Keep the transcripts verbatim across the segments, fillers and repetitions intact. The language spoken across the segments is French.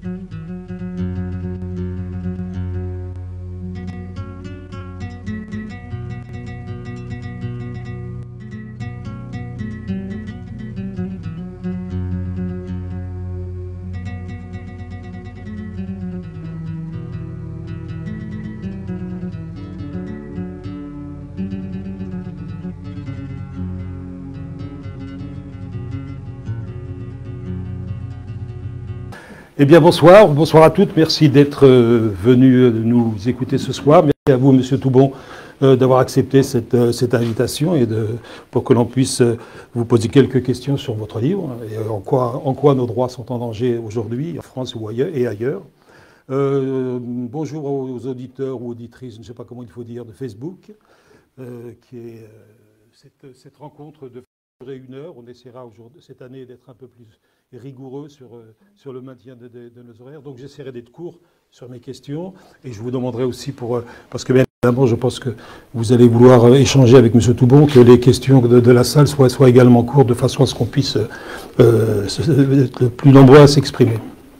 Eh bien, bonsoir, bonsoir à toutes. Merci d'être euh, venus nous écouter ce soir. Merci à vous, Monsieur Toubon, euh, d'avoir accepté cette, euh, cette invitation et de, pour que l'on puisse euh, vous poser quelques questions sur votre livre et en quoi, en quoi nos droits sont en danger aujourd'hui, en France ou ailleurs, et ailleurs. Euh, bonjour aux auditeurs ou auditrices, je ne sais pas comment il faut dire, de Facebook, euh, qui est euh, cette, cette rencontre de une heure. On essaiera cette année d'être un peu plus rigoureux sur, sur le maintien de, de, de nos horaires. Donc j'essaierai d'être court sur mes questions et je vous demanderai aussi, pour, parce que bien évidemment je pense que vous allez vouloir échanger avec M. Toubon, que les questions de, de la salle soient, soient également courtes de façon à ce qu'on puisse euh, être le plus nombreux à s'exprimer.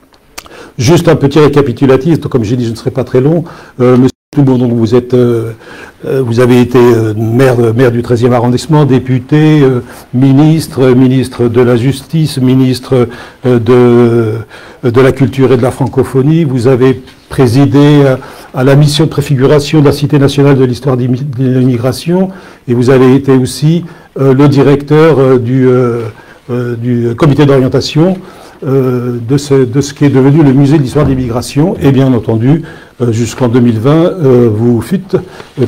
Juste un petit récapitulatif, comme j'ai dit, je ne serai pas très long. Euh, M. Toubon, donc vous êtes, euh, vous avez été euh, maire, maire du treizième arrondissement, député, euh, ministre, ministre de la Justice, ministre euh, de, de la Culture et de la Francophonie. Vous avez présidé à, à la mission de préfiguration de la Cité nationale de l'histoire de l'immigration et vous avez été aussi euh, le directeur euh, du, euh, euh, du comité d'orientation euh, de, ce, de ce qui est devenu le musée de l'histoire de l'immigration et bien entendu jusqu'en deux mille vingt, euh, vous fûtes euh,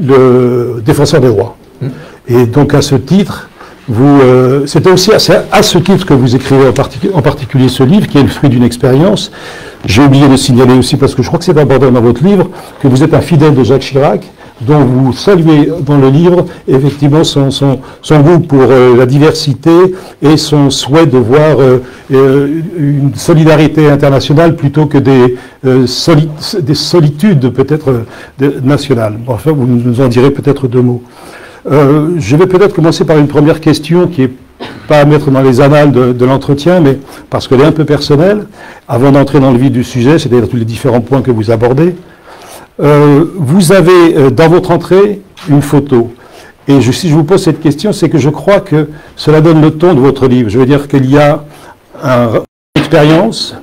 le défenseur des droits. Mmh. Et donc à ce titre, vous, euh, c'était aussi à ce, à ce titre que vous écrivez en, particu en particulier ce livre, qui est le fruit d'une expérience. J'ai oublié de signaler aussi, parce que je crois que c'est abordé dans votre livre, que vous êtes un fidèle de Jacques Chirac, dont vous saluez dans le livre effectivement son, son, son goût pour euh, la diversité et son souhait de voir euh, euh, une solidarité internationale plutôt que des, euh, soli des solitudes peut-être euh, nationales. Enfin, vous nous en direz peut-être deux mots. Euh, je vais peut-être commencer par une première question qui est pas à mettre dans les annales de, de l'entretien, mais parce qu'elle est un peu personnelle, avant d'entrer dans le vif du sujet, c'est-à-dire tous les différents points que vous abordez. Euh, vous avez euh, dans votre entrée une photo. Et je, si je vous pose cette question, c'est que je crois que cela donne le ton de votre livre. Je veux dire qu'il y a un, une expérience,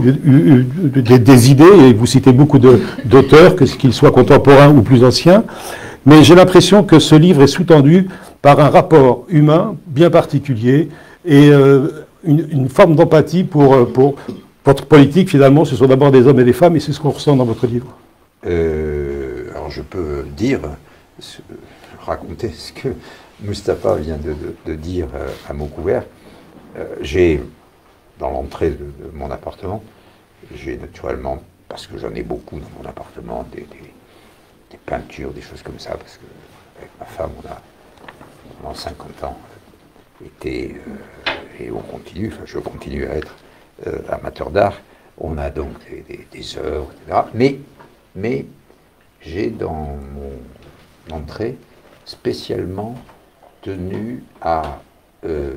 des, des idées, et vous citez beaucoup d'auteurs, qu'ils soient contemporains ou plus anciens, mais j'ai l'impression que ce livre est sous-tendu par un rapport humain bien particulier et euh, une, une forme d'empathie pour, pour votre politique. Finalement, ce sont d'abord des hommes et des femmes, et c'est ce qu'on ressent dans votre livre. Euh, alors je peux dire, raconter ce que Mustapha vient de, de, de dire à mots couverts. Euh, j'ai, dans l'entrée de, de mon appartement, j'ai naturellement, parce que j'en ai beaucoup dans mon appartement, des, des, des peintures, des choses comme ça, parce que avec ma femme, on a pendant cinquante ans été, euh, et on continue, enfin je continue à être euh, amateur d'art, on a donc des, des, des œuvres, et cetera. Mais Mais j'ai dans mon entrée spécialement tenu à euh,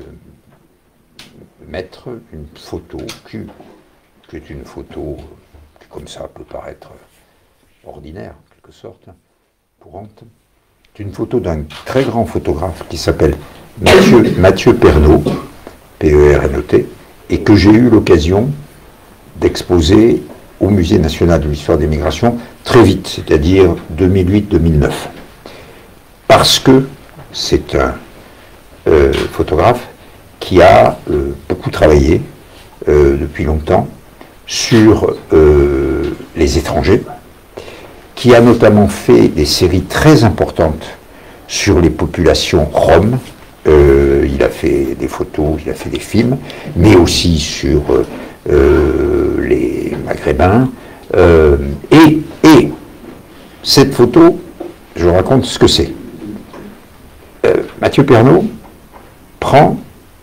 mettre une photo qui, qui est une photo qui, comme ça, peut paraître ordinaire, en quelque sorte, courante. C'est une photo d'un très grand photographe qui s'appelle Mathieu, Mathieu Pernaut, P E R N O T, et que j'ai eu l'occasion d'exposer au Musée national de l'histoire des migrations très vite, c'est-à-dire deux mille huit deux mille neuf. Parce que c'est un euh, photographe qui a euh, beaucoup travaillé euh, depuis longtemps sur euh, les étrangers, qui a notamment fait des séries très importantes sur les populations roms. Euh, il a fait des photos, il a fait des films, mais aussi sur euh, euh, les Maghrébins. Euh, et, et cette photo, je vous raconte ce que c'est. Euh, Mathieu Pernaut prend,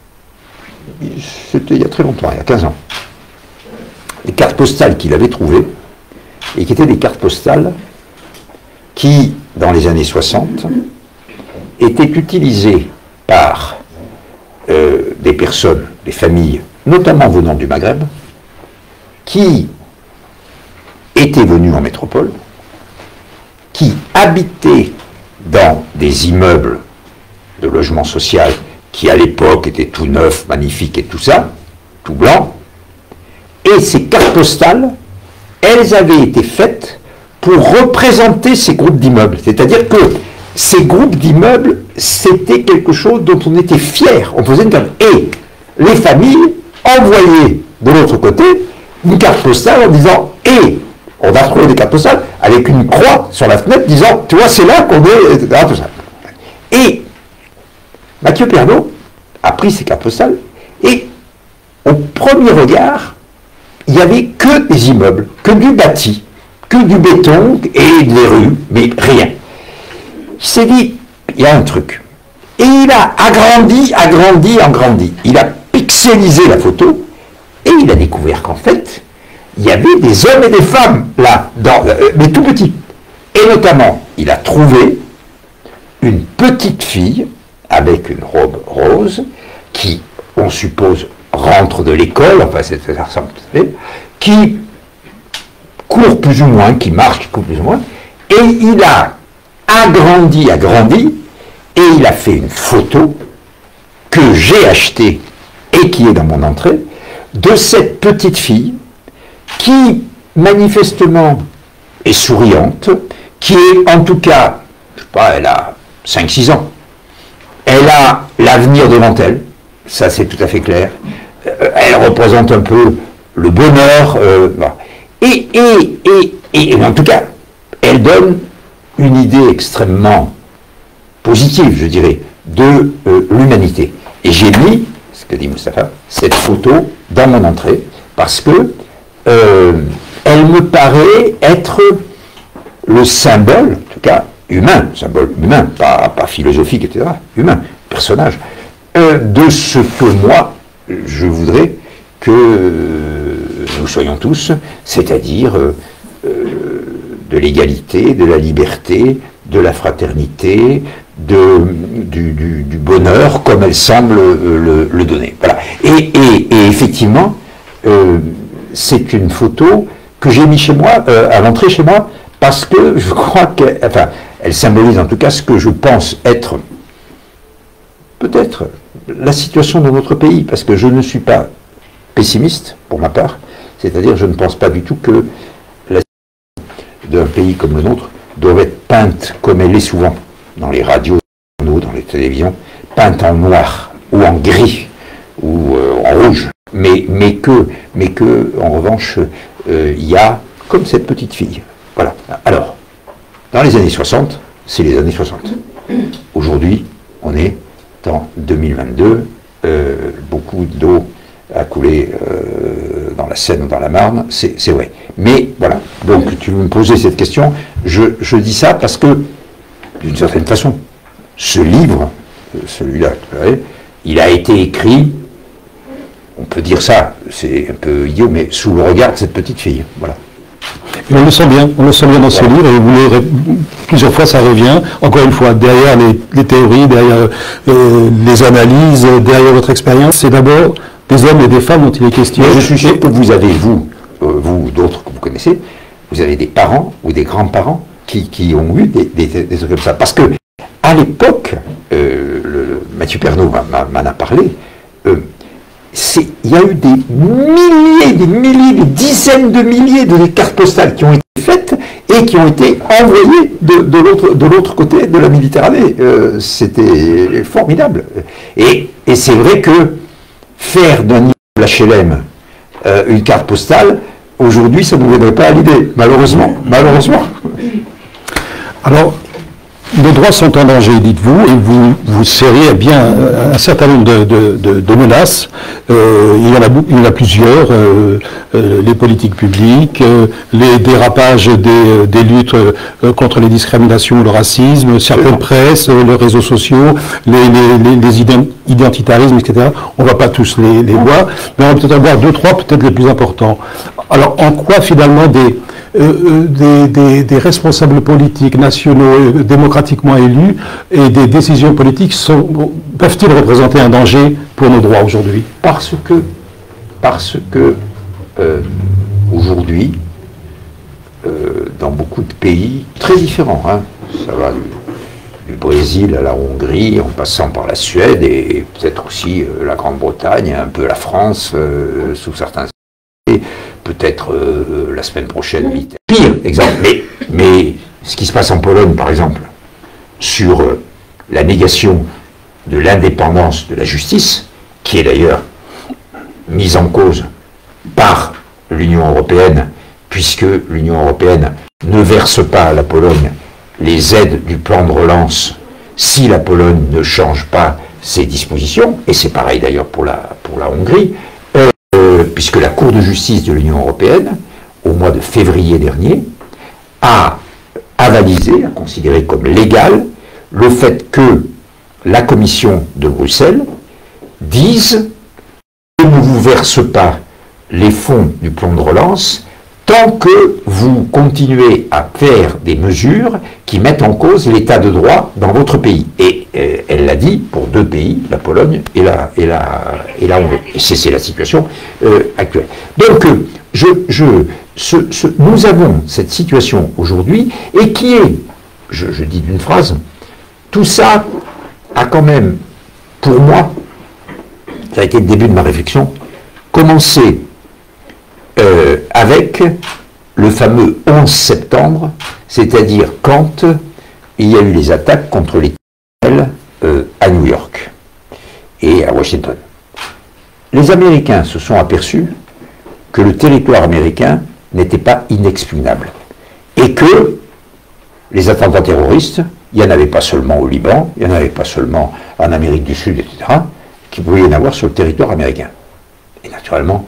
c'était il y a très longtemps, il y a quinze ans, des cartes postales qu'il avait trouvées, et qui étaient des cartes postales qui, dans les années soixante, étaient utilisées par euh, des personnes, des familles, notamment venant du Maghreb, qui étaient venus en métropole, qui habitaient dans des immeubles de logement social qui à l'époque étaient tout neufs, magnifiques et tout ça, tout blanc, et ces cartes postales, elles avaient été faites pour représenter ces groupes d'immeubles. C'est-à-dire que ces groupes d'immeubles, c'était quelque chose dont on était fier. On faisait une carte. Et les familles envoyaient de l'autre côté une carte postale en disant « Et on a retrouvé des cartes postales avec une croix sur la fenêtre disant « Tu vois, c'est là qu'on est... » et cetera. Tout ça. Et Mathieu Pernaut a pris ces cartes postales et au premier regard, il n'y avait que des immeubles, que du bâti, que du béton et des rues, mais rien. Il s'est dit, il y a un truc. Et il a agrandi, agrandi, agrandi. Il a pixelisé la photo et il a découvert qu'en fait, il y avait des hommes et des femmes là, dans, euh, mais tout petits. Et notamment, il a trouvé une petite fille avec une robe rose qui, on suppose, rentre de l'école, enfin, ça ressemble, qui court plus ou moins, qui marche, qui court plus ou moins, et il a agrandi, agrandi, et il a fait une photo que j'ai achetée et qui est dans mon entrée, de cette petite fille qui, manifestement, est souriante, qui est, en tout cas, je sais pas, elle a cinq six ans, elle a l'avenir devant elle, ça c'est tout à fait clair, elle représente un peu le bonheur, euh, et, et, et, et, et en tout cas, elle donne une idée extrêmement positive, je dirais, de euh, l'humanité. Et j'ai mis, ce que dit Moustapha, cette photo dans mon entrée, parce que euh, elle me paraît être le symbole, en tout cas humain, symbole humain, pas, pas philosophique, et cetera, humain, personnage, euh, de ce que moi, je voudrais que euh, nous soyons tous, c'est-à-dire euh, euh, de l'égalité, de la liberté, de la fraternité, de, du, du, du bonheur, comme elle semble euh, le, le donner. Voilà. Et, et, et effectivement, euh, c'est une photo que j'ai mis chez moi, euh, à l'entrée chez moi, parce que je crois qu'elle, enfin, elle symbolise en tout cas ce que je pense être peut-être la situation de notre pays, parce que je ne suis pas pessimiste, pour ma part, c'est-à-dire je ne pense pas du tout que la situation d'un pays comme le nôtre doit être peinte comme elle est souvent dans les radios, dans les télévisions, peinte en noir, ou en gris, ou euh, en rouge, mais, mais, que, mais que, en revanche, il euh, y a comme cette petite fille. Voilà. Alors, dans les années soixante, c'est les années soixante. Aujourd'hui, on est en deux mille vingt-deux, euh, beaucoup d'eau a coulé euh, dans la Seine ou dans la Marne, c'est vrai. Mais voilà, donc tu veux me poser cette question, je, je dis ça parce que, d'une certaine façon, ce livre, celui-là, il a été écrit, on peut dire ça, c'est un peu idiot, mais sous le regard de cette petite fille. Voilà. Et on le sent bien, on le sent bien dans ce livre, et vous le, plusieurs fois ça revient, encore une fois, derrière les, les théories, derrière euh, les analyses, derrière votre expérience, c'est d'abord des hommes et des femmes dont il est question. Mais je suis sûr que vous avez, vous, euh, vous d'autres que vous connaissez, vous avez des parents ou des grands-parents qui, qui ont eu des, des, des trucs comme ça. Parce que, à l'époque, euh, le, Mathieu Pernaut m'en a parlé, euh, il y a eu des milliers, des milliers, des dizaines de milliers de cartes postales qui ont été faites et qui ont été envoyées de, de l'autre côté de la Méditerranée. Euh, C'était formidable. Et, et c'est vrai que faire d'un immeuble H L M euh, une carte postale, aujourd'hui, ça ne nous viendrait pas à l'idée, malheureusement. Malheureusement. Alors, les droits sont en danger, dites-vous, et vous, vous serrez bien un certain nombre de, de, de, de menaces. Euh, il, y en a, il y en a plusieurs, euh, euh, les politiques publiques, euh, les dérapages des, des luttes euh, contre les discriminations, le racisme, certaines presses, euh, les réseaux sociaux, les, les, les, les identitarismes, et cetera. On ne va pas tous les, les voir, mais on va peut-être avoir deux, trois, peut-être les plus importants. Alors, en quoi finalement des... Euh, des, des, des responsables politiques nationaux, euh, démocratiquement élus, et des décisions politiques peuvent-ils représenter un danger pour nos droits aujourd'hui? Parce que, parce que euh, aujourd'hui, euh, dans beaucoup de pays très différents, hein, ça va du, du Brésil à la Hongrie, en passant par la Suède et peut-être aussi euh, la Grande-Bretagne, un peu la France, euh, sous certains aspects, peut-être euh, la semaine prochaine l'Italie. Pire exemple, mais, mais ce qui se passe en Pologne, par exemple, sur euh, la négation de l'indépendance de la justice, qui est d'ailleurs mise en cause par l'Union européenne, puisque l'Union européenne ne verse pas à la Pologne les aides du plan de relance si la Pologne ne change pas ses dispositions, et c'est pareil d'ailleurs pour la, pour la Hongrie, euh, euh, puisque la Cour de justice de l'Union européenne, au mois de février dernier, a avalisé, a considéré comme légal, le fait que la Commission de Bruxelles dise qu'elle ne vous verse pas les fonds du plan de relance tant que vous continuez à faire des mesures qui mettent en cause l'état de droit dans votre pays. Et euh, elle l'a dit pour deux pays, la Pologne et la, et la, et la Hongrie. Et c'est la situation euh, actuelle. Donc, euh, je, je, ce, ce, nous avons cette situation aujourd'hui, et qui est, je, je dis d'une phrase, tout ça a quand même, pour moi, ça a été le début de ma réflexion, commencé euh, avec le fameux onze septembre, c'est-à-dire quand il y a eu les attaques contre les tunnels euh, à New York et à Washington. Les Américains se sont aperçus que le territoire américain n'était pas inexpugnable et que les attentats terroristes, il n'y en avait pas seulement au Liban, il n'y en avait pas seulement en Amérique du Sud, et cetera, qu'il pouvait y en avoir sur le territoire américain. Et naturellement,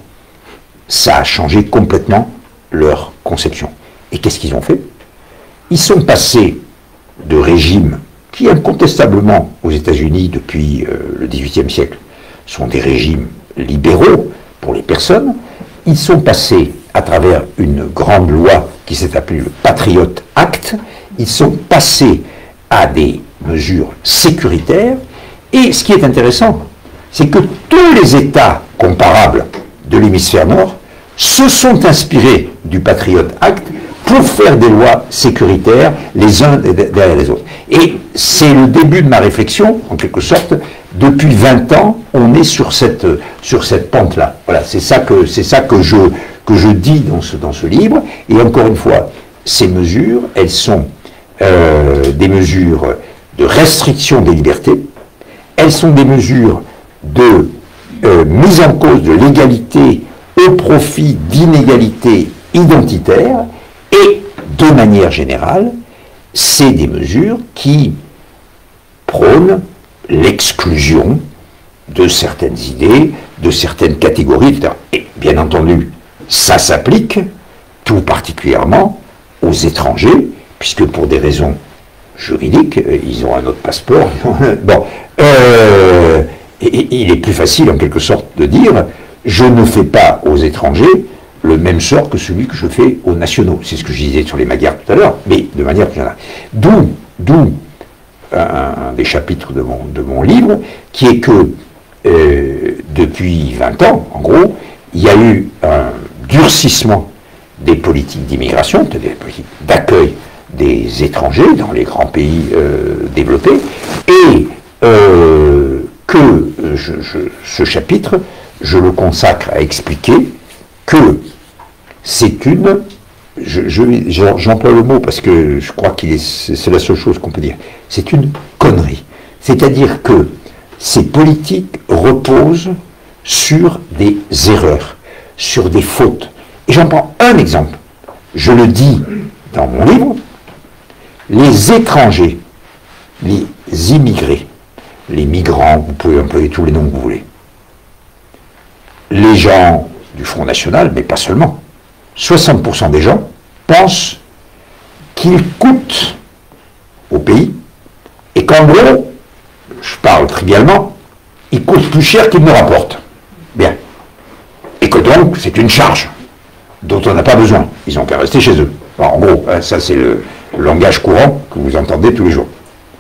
ça a changé complètement leur conception. Et qu'est-ce qu'ils ont fait? Ils sont passés de régimes qui, incontestablement, aux États-Unis, depuis euh, le dix-huitième siècle, sont des régimes libéraux pour les personnes. Ils sont passés à travers une grande loi qui s'est appelée le Patriot Act. Ils sont passés à des mesures sécuritaires. Et ce qui est intéressant, c'est que tous les États comparables de l'hémisphère nord se sont inspirés du Patriot Act pour faire des lois sécuritaires les uns derrière les autres. Et c'est le début de ma réflexion, en quelque sorte. Depuis vingt ans, on est sur cette, sur cette pente-là. Voilà, c'est ça que, c'est ça que je, que je dis dans ce, dans ce livre. Et encore une fois, ces mesures, elles sont euh, des mesures de restriction des libertés. Elles sont des mesures de euh, mise en cause de l'égalité au profit d'inégalités identitaires, et de manière générale, c'est des mesures qui prônent l'exclusion de certaines idées, de certaines catégories, et cetera. Et bien entendu, ça s'applique tout particulièrement aux étrangers, puisque pour des raisons juridiques, ils ont un autre passeport. Bon, euh, et, et il est plus facile en quelque sorte de dire je ne fais pas aux étrangers le même sort que celui que je fais aux nationaux. C'est ce que je disais sur les Magyars tout à l'heure, mais de manière générale. D'où, d'où un, un des chapitres de mon, de mon livre, qui est que euh, depuis vingt ans, en gros, il y a eu un durcissement des politiques d'immigration, des politiques d'accueil des étrangers dans les grands pays euh, développés, et euh, que je, je, ce chapitre, je le consacre à expliquer que c'est une, je, je, j'emploie le mot parce que je crois qu'il est, c'est la seule chose qu'on peut dire, c'est une connerie. C'est-à-dire que ces politiques reposent sur des erreurs, sur des fautes. Et j'en prends un exemple. Je le dis dans mon livre, les étrangers, les immigrés, les migrants, vous pouvez employer tous les noms que vous voulez, les gens du Front National, mais pas seulement, soixante pour cent des gens pensent qu'ils coûtent au pays, et qu'en gros, je parle trivialement, ils coûtent plus cher qu'ils ne rapportent. Bien. Et que donc, c'est une charge dont on n'a pas besoin. Ils n'ont qu'à rester chez eux. Alors, en gros, ça c'est le langage courant que vous entendez tous les jours.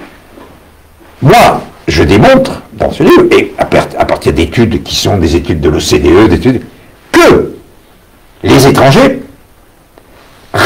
Moi, je démontre dans ce livre, et à partir d'études qui sont des études de l'O C D E, d'études, que les étrangers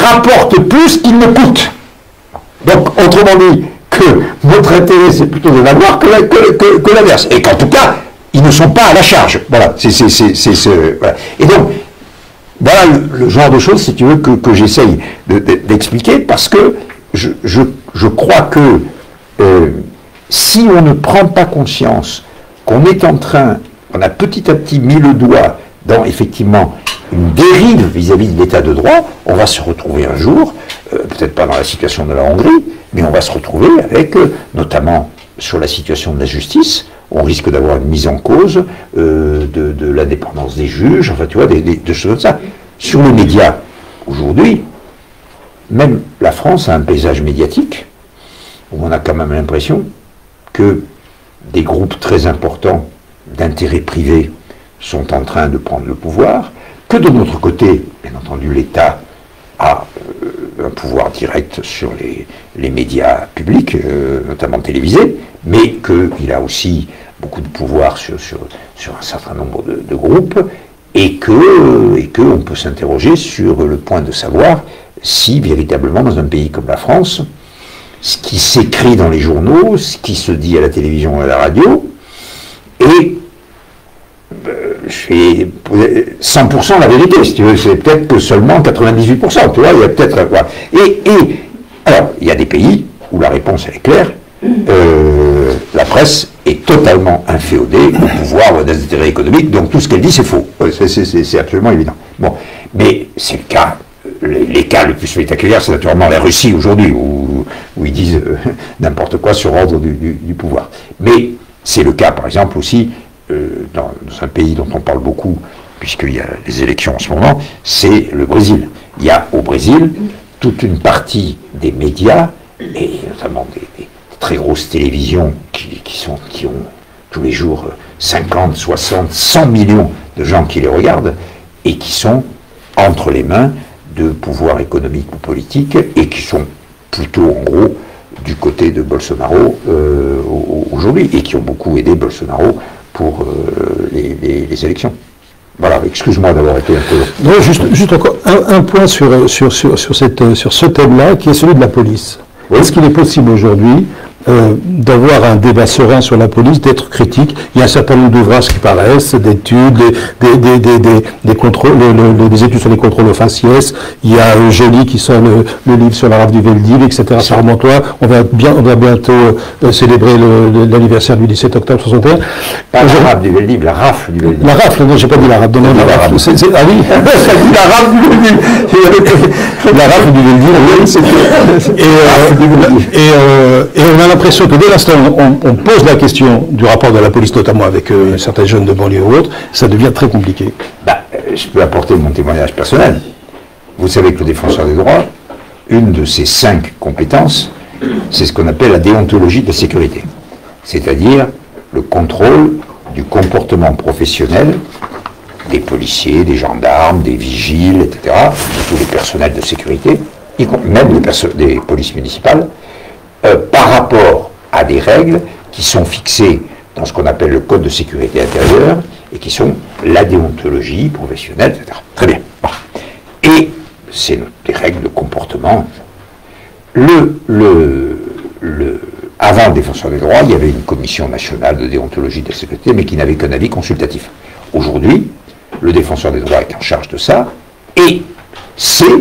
rapporte plus qu'il ne coûte. Donc, autrement dit, que notre intérêt, c'est plutôt de l'avoir que, la, que, que, que l'inverse. Et qu'en tout cas, ils ne sont pas à la charge. Voilà. C'est, c'est, c'est, c'est, c'est, voilà. Et donc, voilà le, le genre de choses, si tu veux, que, que j'essaye de, de, d'expliquer, parce que je, je, je crois que euh, si on ne prend pas conscience qu'on est en train, on a petit à petit mis le doigt dans, effectivement, une dérive vis-à-vis de l'état de droit, on va se retrouver un jour, euh, peut-être pas dans la situation de la Hongrie, mais on va se retrouver avec, euh, notamment sur la situation de la justice, on risque d'avoir une mise en cause euh, de, de l'indépendance des juges, enfin tu vois, des, des, des choses comme ça. Sur les médias, aujourd'hui, même la France a un paysage médiatique où on a quand même l'impression que des groupes très importants d'intérêts privés sont en train de prendre le pouvoir, que de notre côté, bien entendu, l'État a euh, un pouvoir direct sur les, les médias publics, euh, notamment télévisés, mais qu'il a aussi beaucoup de pouvoir sur, sur, sur un certain nombre de, de groupes, et que et que on peut s'interroger sur le point de savoir si, véritablement, dans un pays comme la France, ce qui s'écrit dans les journaux, ce qui se dit à la télévision et à la radio, est c'est cent pour cent la vérité, si tu veux, c'est peut-être que seulement quatre-vingt-dix-huit pour cent, tu vois, il y a peut-être... Voilà. Et, et, alors, il y a des pays où la réponse elle est claire, euh, la presse est totalement inféodée au pouvoir des intérêts économiques, donc tout ce qu'elle dit c'est faux, c'est, c'est, c'est absolument évident. Bon, mais c'est le cas, les, les cas le plus spectaculaires, c'est naturellement la Russie aujourd'hui, où, où ils disent euh, n'importe quoi sur ordre du, du, du pouvoir. Mais c'est le cas, par exemple, aussi, Euh, dans, dans un pays dont on parle beaucoup, puisqu'il y a les élections en ce moment, c'est le Brésil. Il y a au Brésil toute une partie des médias, et notamment des, des très grosses télévisions qui, qui, sont, qui ont tous les jours cinquante, soixante, cent millions de gens qui les regardent, et qui sont entre les mains de pouvoirs économiques ou politiques, et qui sont plutôt, en gros, du côté de Bolsonaro euh, aujourd'hui, et qui ont beaucoup aidé Bolsonaro pour euh, les, les, les élections. Voilà, excuse-moi d'avoir été un peu... Non, juste, juste encore un, un point sur, sur, sur, sur, cette, sur ce thème-là, qui est celui de la police. Oui. Est-ce qu'il est possible aujourd'hui euh, d'avoir un débat serein sur la police, d'être critique? Il y a un certain nombre d'ouvrages qui paraissent, d'études, des, des, des, des, des, contrôles, le, le, des études sur les contrôles au faciès. Il y a euh, Joly qui sort le, le livre sur la rafle du Veldiv, et cetera. Ça remonte loin. On va, bien, on va bientôt euh, célébrer le, le, l'anniversaire du dix-sept octobre soixante et un. Pas la rafle du Veldiv, la rafle du Veldiv. La rafle, non, j'ai pas dit la rafle. Non, la rafle. C'est, c'est, ah oui, ça dit la rafle du Veldiv. La rafle du Veldiv, oui, c'est et, euh, et, euh, et on a l'impression que dès l'instant où on, on pose la question du rapport de la police, notamment avec euh, certains jeunes de banlieue ou autres, ça devient très compliqué. Bah, je peux apporter mon témoignage personnel. Vous savez que le défenseur des droits, une de ses cinq compétences, c'est ce qu'on appelle la déontologie de la sécurité. C'est-à-dire le contrôle du comportement professionnel des policiers, des gendarmes, des vigiles, et cetera, de tous les personnels de sécurité, même des, perso- des polices municipales, euh, par rapport à des règles qui sont fixées dans ce qu'on appelle le code de sécurité intérieure et qui sont la déontologie professionnelle, et cetera. Très bien. Bon. Et c'est des règles de comportement. Le, le, le, avant le défenseur des droits, il y avait une commission nationale de déontologie de la sécurité, mais qui n'avait qu'un avis consultatif. Aujourd'hui, le défenseur des droits est en charge de ça, et c'est,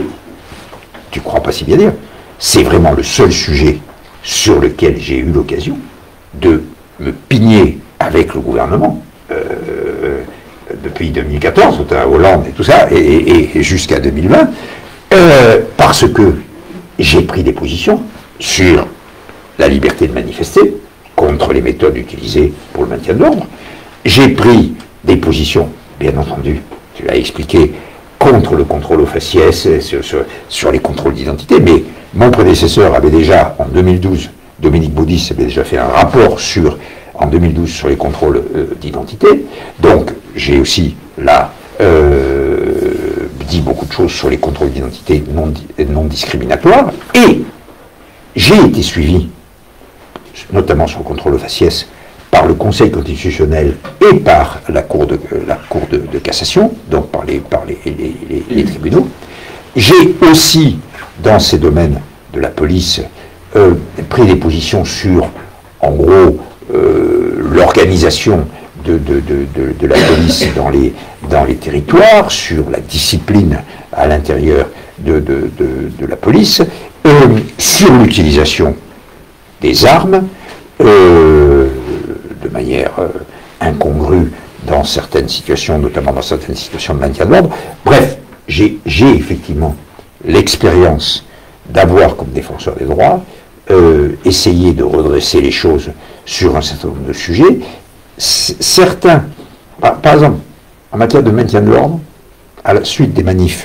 tu ne crois pas si bien dire, c'est vraiment le seul sujet sur lequel j'ai eu l'occasion de me pigner avec le gouvernement euh, depuis deux mille quatorze, à Hollande et tout ça, et, et, et jusqu'à deux mille vingt, euh, parce que j'ai pris des positions sur la liberté de manifester, contre les méthodes utilisées pour le maintien de l'ordre. J'ai pris des positions, bien entendu, tu l'as expliqué, contre le contrôle au faciès, sur, sur, sur les contrôles d'identité, mais mon prédécesseur avait déjà, en deux mille douze, Dominique Baudis avait déjà fait un rapport sur, en deux mille douze sur les contrôles euh, d'identité, donc j'ai aussi là euh, dit beaucoup de choses sur les contrôles d'identité non, non discriminatoires, et j'ai été suivi, notamment sur le contrôle au faciès, par le Conseil constitutionnel et par la Cour de, la cour de, de cassation, donc par les, par les, les, les, les tribunaux. J'ai aussi dans ces domaines de la police, euh, pris des positions sur, en gros, euh, l'organisation de, de, de, de, de la police dans les, dans les territoires, sur la discipline à l'intérieur de, de, de, de la police, euh, sur l'utilisation des armes, euh, de manière euh, incongrue dans certaines situations, notamment dans certaines situations de maintien de l'ordre. Bref, j'ai effectivement l'expérience d'avoir, comme défenseur des droits, euh, essayé de redresser les choses sur un certain nombre de sujets. C certains, par, par exemple, en matière de maintien de l'ordre, à la suite des manifs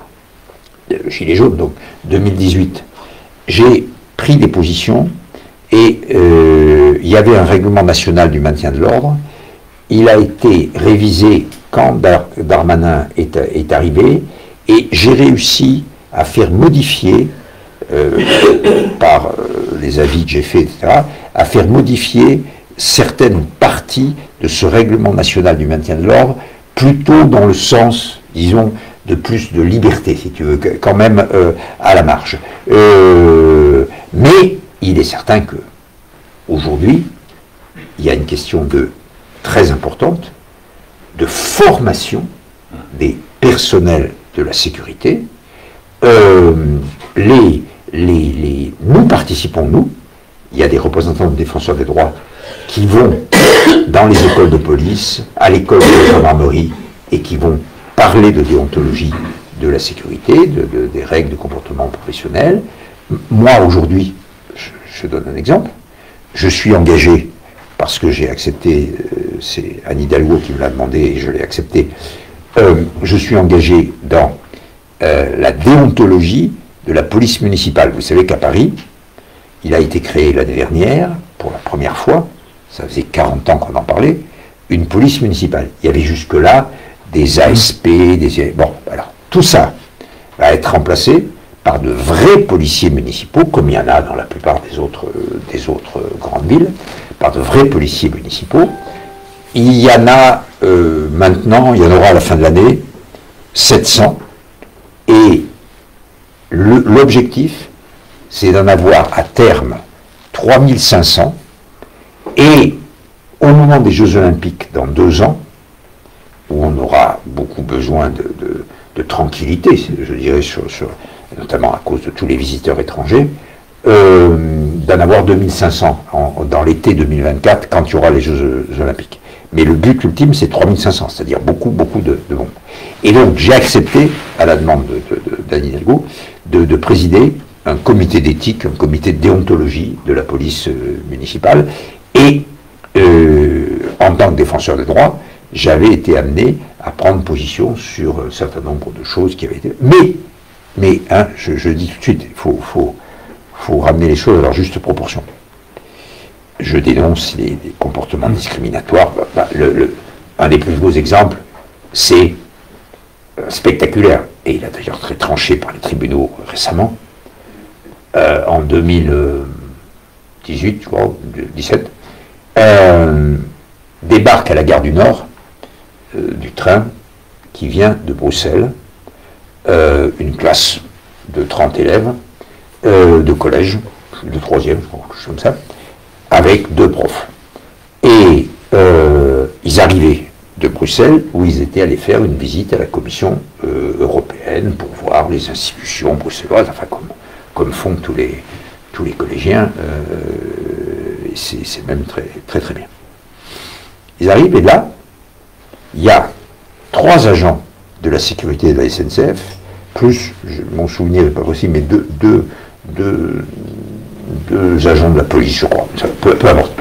de Gilets jaunes, donc deux mille dix-huit, j'ai pris des positions et euh, il y avait un règlement national du maintien de l'ordre. Il a été révisé quand Dar Darmanin est, est arrivé et j'ai réussi à faire modifier, euh, par euh, les avis que j'ai faits, et cetera, à faire modifier certaines parties de ce règlement national du maintien de l'ordre, plutôt dans le sens, disons, de plus de liberté, si tu veux, quand même euh, à la marge. Euh, mais il est certain que aujourd'hui, il y a une question de très importante de formation des personnels de la sécurité. Euh, les, les, les, nous participons, nous, il y a des représentants de défenseurs des droits qui vont dans les écoles de police, à l'école de gendarmerie, et qui vont parler de déontologie de la sécurité, de, de, des règles de comportement professionnel. Moi, aujourd'hui, je, je donne un exemple, je suis engagé, parce que j'ai accepté, euh, c'est Anne Hidalgo qui me l'a demandé et je l'ai accepté, euh, je suis engagé dans euh, la déontologie de la police municipale. Vous savez qu'à Paris, il a été créé l'année dernière, pour la première fois, ça faisait quarante ans qu'on en parlait, une police municipale. Il y avait jusque-là des A S P, des... Bon, alors, tout ça va être remplacé par de vrais policiers municipaux, comme il y en a dans la plupart des autres, euh, des autres euh, grandes villes, par de vrais policiers municipaux. Il y en a euh, maintenant, il y en aura à la fin de l'année, sept cents, et l'objectif, c'est d'en avoir à terme trois mille cinq cents, et au moment des Jeux Olympiques, dans deux ans, où on aura beaucoup besoin de, de, de tranquillité, je dirais, sur, sur, notamment à cause de tous les visiteurs étrangers, euh, d'en avoir deux mille cinq cents en, dans l'été deux mille vingt-quatre, quand il y aura les Jeux Olympiques. Mais le but ultime, c'est trois mille cinq cents, c'est-à-dire beaucoup, beaucoup de, de monde. Et donc, j'ai accepté, à la demande d'Anne Hidalgo, de, de présider un comité d'éthique, un comité de déontologie de la police euh, municipale. Et euh, en tant que défenseur des droits, j'avais été amené à prendre position sur un certain nombre de choses qui avaient été... Mais, mais hein, je, je dis tout de suite, il faut, faut, faut ramener les choses à leur juste proportion. Je dénonce les, les comportements discriminatoires. Bah, le, le, un des plus beaux exemples, c'est euh, spectaculaire, et il a d'ailleurs très tranché par les tribunaux récemment, euh, en deux mille dix-huit, je crois, deux mille dix-sept, euh, débarque à la gare du Nord euh, du train qui vient de Bruxelles, euh, une classe de trente élèves euh, de collège, de troisième, je crois, quelque chose comme ça, avec deux profs. Et euh, ils arrivaient de Bruxelles, où ils étaient allés faire une visite à la Commission euh, européenne pour voir les institutions bruxelloises, enfin comme, comme font tous les, tous les collégiens, euh, et c'est même très, très très bien. Ils arrivent, et là, il y a trois agents de la sécurité de la S N C F, plus, je, mon souvenir n'est pas possible, mais deux, deux, deux, deux agents de la police, je crois, ça, peu, peu importe,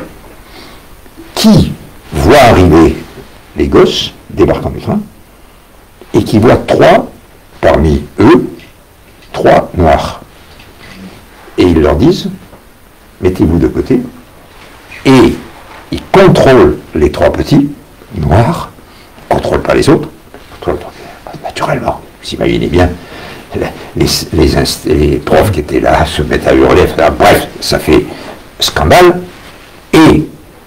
qui voient arriver les gosses débarquant du train, et qui voient trois, parmi eux, trois noirs. Et ils leur disent, mettez-vous de côté, et ils contrôlent les trois petits, noirs, ne contrôlent pas les autres, naturellement, vous imaginez bien, les, les, les profs qui étaient là se mettent à hurler, bref, ça fait scandale, et,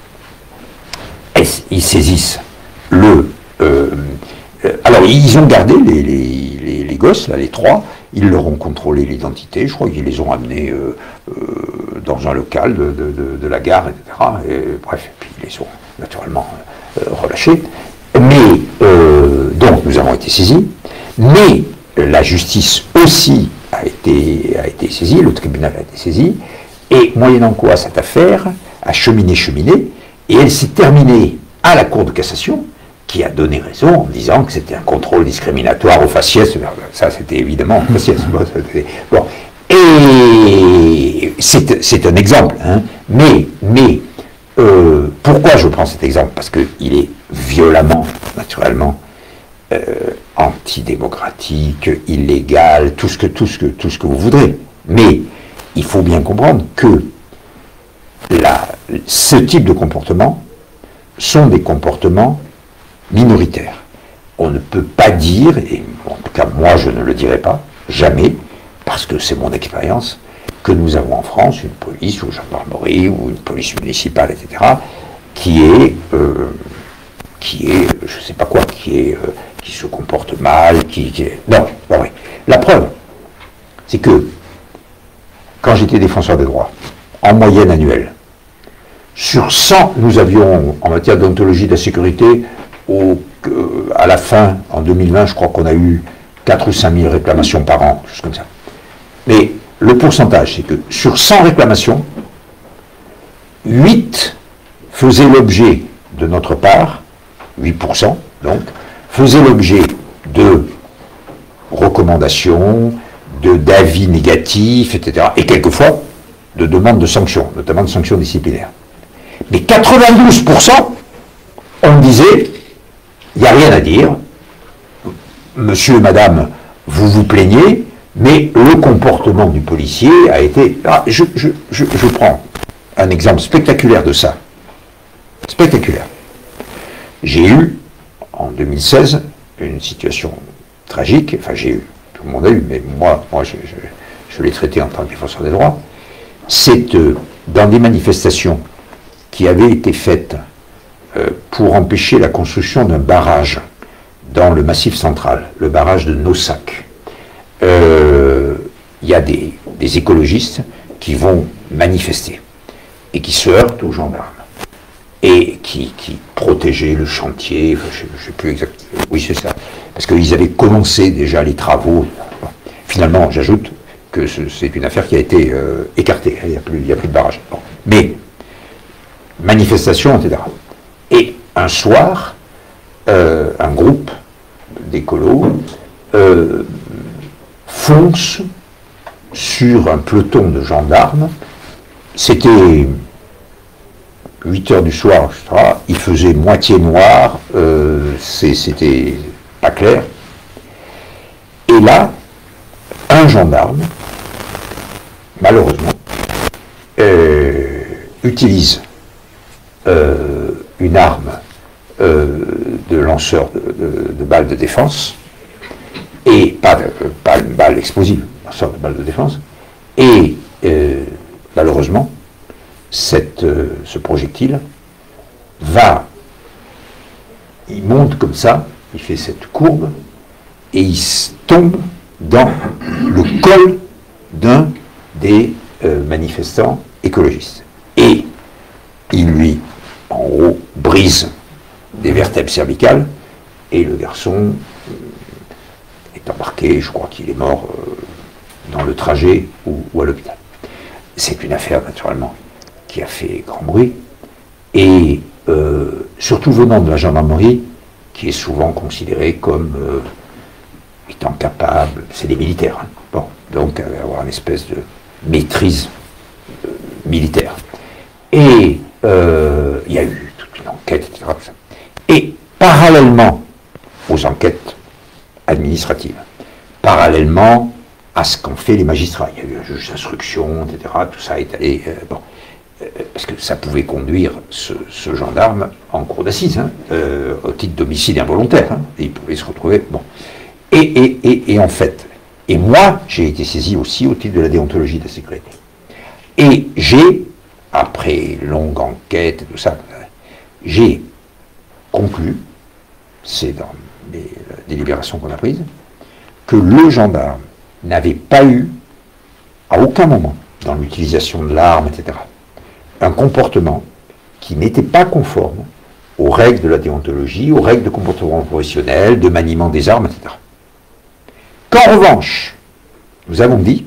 et ils saisissent le... Euh, alors, ils ont gardé les, les, les, les gosses, là, les trois, Ils leur ont contrôlé l'identité, je crois qu'ils les ont amenés euh, euh, dans un local de, de, de, de la gare, et cetera. Et, bref, et puis ils les ont naturellement euh, relâchés. Mais, euh, donc, nous avons été saisis, mais la justice aussi a été, a été saisie, le tribunal a été saisi, et moyennant quoi cette affaire a cheminé, cheminé, et elle s'est terminée à la Cour de cassation, qui a donné raison en disant que c'était un contrôle discriminatoire au faciès. Ça, c'était évidemment au faciès. Bon. Et c'est un exemple. Hein. Mais, mais euh, pourquoi je prends cet exemple? Parce qu'il est violemment, naturellement, euh, antidémocratique, illégal, tout ce, que, tout, ce que, tout ce que vous voudrez. Mais il faut bien comprendre que la, ce type de comportement sont des comportements minoritaires. On ne peut pas dire, et en tout cas moi je ne le dirai pas, jamais, parce que c'est mon expérience, que nous avons en France une police ou une gendarmerie ou une police municipale, et cetera, qui est, euh, qui est, je ne sais pas quoi, qui est, euh, qui se comporte mal, qui, qui est... Non, c'est pas vrai. La preuve, c'est que quand j'étais défenseur des droits, en moyenne annuelle, sur cent, nous avions, en matière d'ontologie de la sécurité, au, euh, à la fin, en deux mille vingt, je crois qu'on a eu quatre ou cinq mille réclamations par an, juste comme ça. Mais le pourcentage, c'est que sur cent réclamations, huit faisaient l'objet de notre part, huit pour cent donc, faisaient l'objet de recommandations, de d'avis négatifs, et cetera. Et quelquefois, de demandes de sanctions, notamment de sanctions disciplinaires. Mais quatre-vingt-douze pour cent, on me disait, il n'y a rien à dire, monsieur et madame, vous vous plaignez, mais le comportement du policier a été... Ah, je, je, je, je prends un exemple spectaculaire de ça. Spectaculaire. J'ai eu, en deux mille seize, une situation tragique, enfin j'ai eu, tout le monde a eu, mais moi, moi je, je, je l'ai traité en tant que défenseur des droits. C'est euh, dans des manifestations qui avaient été faites euh, pour empêcher la construction d'un barrage dans le Massif central, le barrage de Naussac. Il euh, y a des, des écologistes qui vont manifester et qui se heurtent aux gendarmes et qui, qui protégeaient le chantier, enfin, je ne sais plus exactement, oui c'est ça, parce qu'ils avaient commencé déjà les travaux. Finalement, j'ajoute que c'est une affaire qui a été euh, écartée, il n'y a, a plus de barrage. Bon. Mais, manifestation, et cetera. Et un soir, euh, un groupe d'écolos euh, fonce sur un peloton de gendarmes. C'était huit heures du soir, et cetera. Il faisait moitié noir, euh, c'était pas clair. Et là, un gendarme, malheureusement, euh, utilise euh, une arme euh, de lanceur de, de, de balles de défense, et pas, de, pas une balle explosive, lanceur de balles de défense, et euh, malheureusement, cette, euh, ce projectile va, il monte comme ça, il fait cette courbe, et il tombe dans le col d'un des euh, manifestants écologistes. Et il lui, en gros, brise des vertèbres cervicales, et le garçon euh, est embarqué, je crois qu'il est mort euh, dans le trajet ou, ou à l'hôpital. C'est une affaire, naturellement, qui a fait grand bruit, et euh, surtout venant de la gendarmerie, qui est souvent considérée comme euh, étant capable, c'est des militaires, hein. Bon, donc avoir une espèce de maîtrise euh, militaire. Et euh, il y a eu toute une enquête, et cetera. Et parallèlement aux enquêtes administratives, parallèlement à ce qu'ont fait les magistrats, il y a eu un juge d'instruction, et cetera. Tout ça est allé... Euh, bon, euh, parce que ça pouvait conduire ce, ce gendarme en cour d'assises, hein, euh, au titre d'homicide involontaire. Hein, et il pouvait se retrouver... Bon. Et, et, et, et en fait, et moi, j'ai été saisi aussi au titre de la déontologie de la sécurité. Et j'ai, après longue enquête et tout ça, j'ai conclu, c'est dans les délibérations qu'on a prises, que le gendarme n'avait pas eu, à aucun moment, dans l'utilisation de l'arme, et cetera, un comportement qui n'était pas conforme aux règles de la déontologie, aux règles de comportement professionnel, de maniement des armes, et cetera. Qu'en revanche, nous avons dit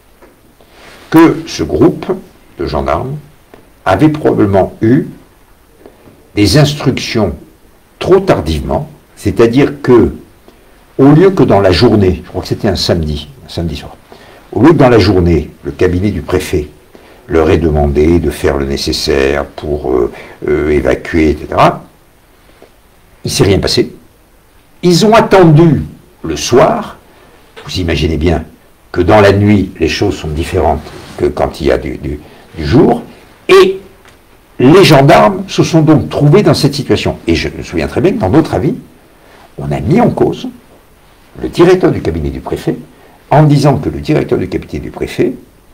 que ce groupe de gendarmes avait probablement eu des instructions trop tardivement, c'est-à-dire que, au lieu que dans la journée, je crois que c'était un samedi, un samedi soir, au lieu que dans la journée, le cabinet du préfet leur ait demandé de faire le nécessaire pour euh, euh, évacuer, et cetera, il ne s'est rien passé. Ils ont attendu le soir. Vous imaginez bien que dans la nuit, les choses sont différentes que quand il y a du, du, du jour. Et les gendarmes se sont donc trouvés dans cette situation. Et je me souviens très bien que dans notre avis, on a mis en cause le directeur du cabinet du préfet en disant que le directeur du cabinet du préfet,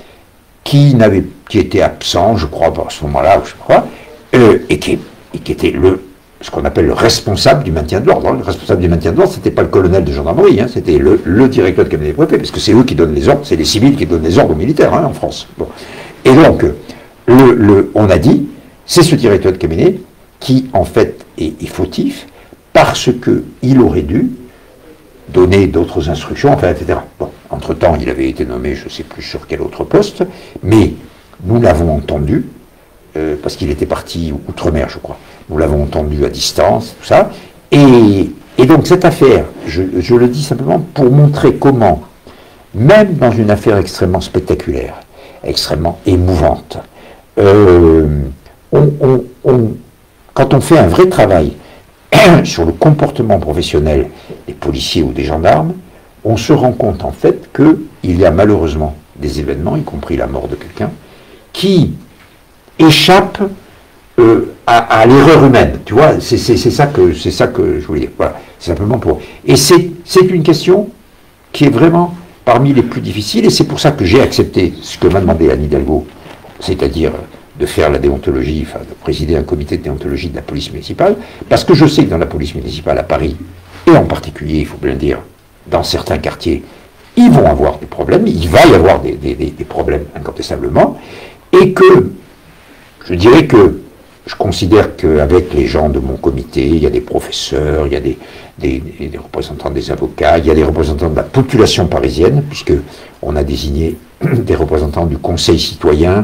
qui, n'avait, qui était absent, je crois, à ce moment-là, je sais pas quoi, euh, et, qui, et qui était le, ce qu'on appelle le responsable du maintien de l'ordre. Le responsable du maintien de l'ordre, c'était pas le colonel de gendarmerie, hein, c'était le, le directeur du cabinet du préfet, parce que c'est eux qui donnent les ordres, c'est les civils qui donnent les ordres aux militaires hein, en France. Bon. Et donc, le, le, on a dit, c'est ce directeur de cabinet qui, en fait, est, est fautif parce qu'il aurait dû donner d'autres instructions, enfin, et cetera. Bon, entre-temps, il avait été nommé, je ne sais plus sur quel autre poste, mais nous l'avons entendu, euh, parce qu'il était parti outre-mer, je crois. Nous l'avons entendu à distance, tout ça. Et, et donc, cette affaire, je, je le dis simplement pour montrer comment, même dans une affaire extrêmement spectaculaire, extrêmement émouvante, euh, on, on, on, quand on fait un vrai travail sur le comportement professionnel des policiers ou des gendarmes, on se rend compte en fait qu'il y a malheureusement des événements, y compris la mort de quelqu'un, qui échappent euh, à, à l'erreur humaine. Tu vois, c'est ça que c'est ça que je voulais dire. Voilà, simplement pour. Et c'est une question qui est vraiment parmi les plus difficiles, et c'est pour ça que j'ai accepté ce que m'a demandé Anne Hidalgo, c'est-à-dire de faire la déontologie, enfin de présider un comité de déontologie de la police municipale, parce que je sais que dans la police municipale à Paris, et en particulier, il faut bien le dire, dans certains quartiers, ils vont avoir des problèmes, il va y avoir des, des, des problèmes incontestablement, et que je dirais que je considère qu'avec les gens de mon comité, il y a des professeurs, il y a des, des, des représentants des avocats, il y a des représentants de la population parisienne, puisqu'on a désigné des représentants du conseil citoyen,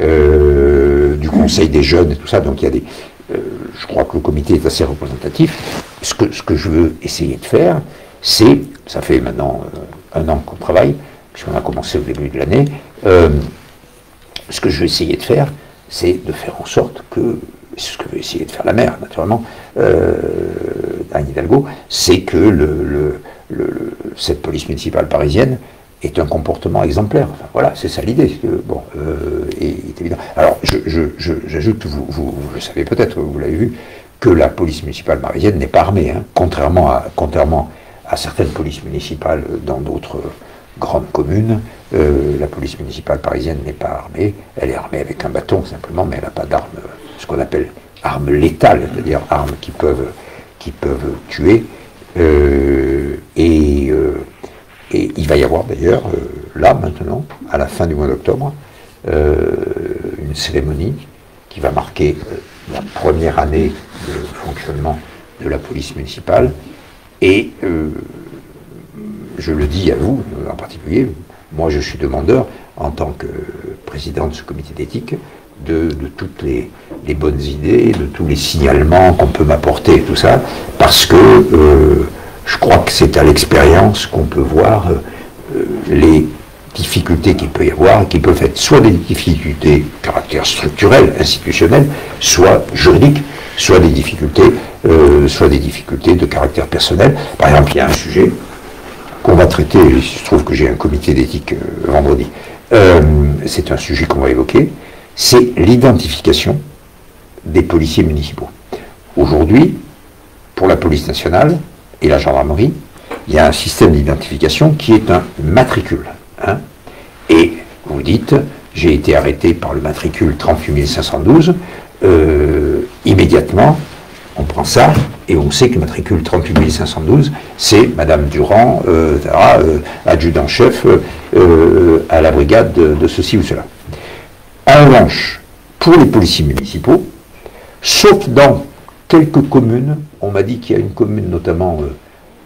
euh, du conseil des jeunes et tout ça, donc il y a des... Euh, je crois que le comité est assez représentatif. Ce que, ce que je veux essayer de faire, c'est, ça fait maintenant euh, un an qu'on travaille, puisqu'on a commencé au début de l'année, euh, ce que je veux essayer de faire, c'est de faire en sorte que, c'est ce que veut essayer de faire la maire, naturellement, euh, Anne Hidalgo, c'est que le, le, le, cette police municipale parisienne est un comportement exemplaire. Enfin, voilà, c'est ça l'idée. Bon, euh, est, est évident. Alors, j'ajoute, je, je, je, vous, vous, vous le savez peut-être, vous l'avez vu, que la police municipale parisienne n'est pas armée, hein, contrairement à, contrairement à certaines polices municipales dans d'autres grandes communes. Euh, la police municipale parisienne n'est pas armée, elle est armée avec un bâton simplement, mais elle n'a pas d'armes, ce qu'on appelle armes létales, c'est-à-dire armes qui peuvent, qui peuvent tuer. Euh, et, euh, et il va y avoir d'ailleurs, euh, là maintenant, à la fin du mois d'octobre, euh, une cérémonie qui va marquer euh, la première année de fonctionnement de la police municipale. Et euh, je le dis à vous en particulier, moi je suis demandeur en tant que président de ce comité d'éthique de, de toutes les, les bonnes idées, de tous les signalements qu'on peut m'apporter, tout ça, parce que euh, je crois que c'est à l'expérience qu'on peut voir euh, les difficultés qu'il peut y avoir, qui peuvent être soit des difficultés de caractère structurel, institutionnel, soit juridique, soit des difficultés, euh, soit des difficultés de caractère personnel. Par exemple, il y a un sujet qu'on va traiter, il se trouve que j'ai un comité d'éthique euh, vendredi, euh, c'est un sujet qu'on va évoquer, c'est l'identification des policiers municipaux. Aujourd'hui, pour la police nationale et la gendarmerie, il y a un système d'identification qui est un matricule. Hein, et vous dites, j'ai été arrêté par le matricule trente-huit mille cinq cent douze, euh, immédiatement, on prend ça, Et on sait que le matricule trente-huit mille cinq cent douze, c'est Madame Durand, euh, euh, adjudant-chef euh, à la brigade de, de ceci ou cela. En revanche, pour les policiers municipaux, sauf dans quelques communes, on m'a dit qu'il y a une commune notamment euh,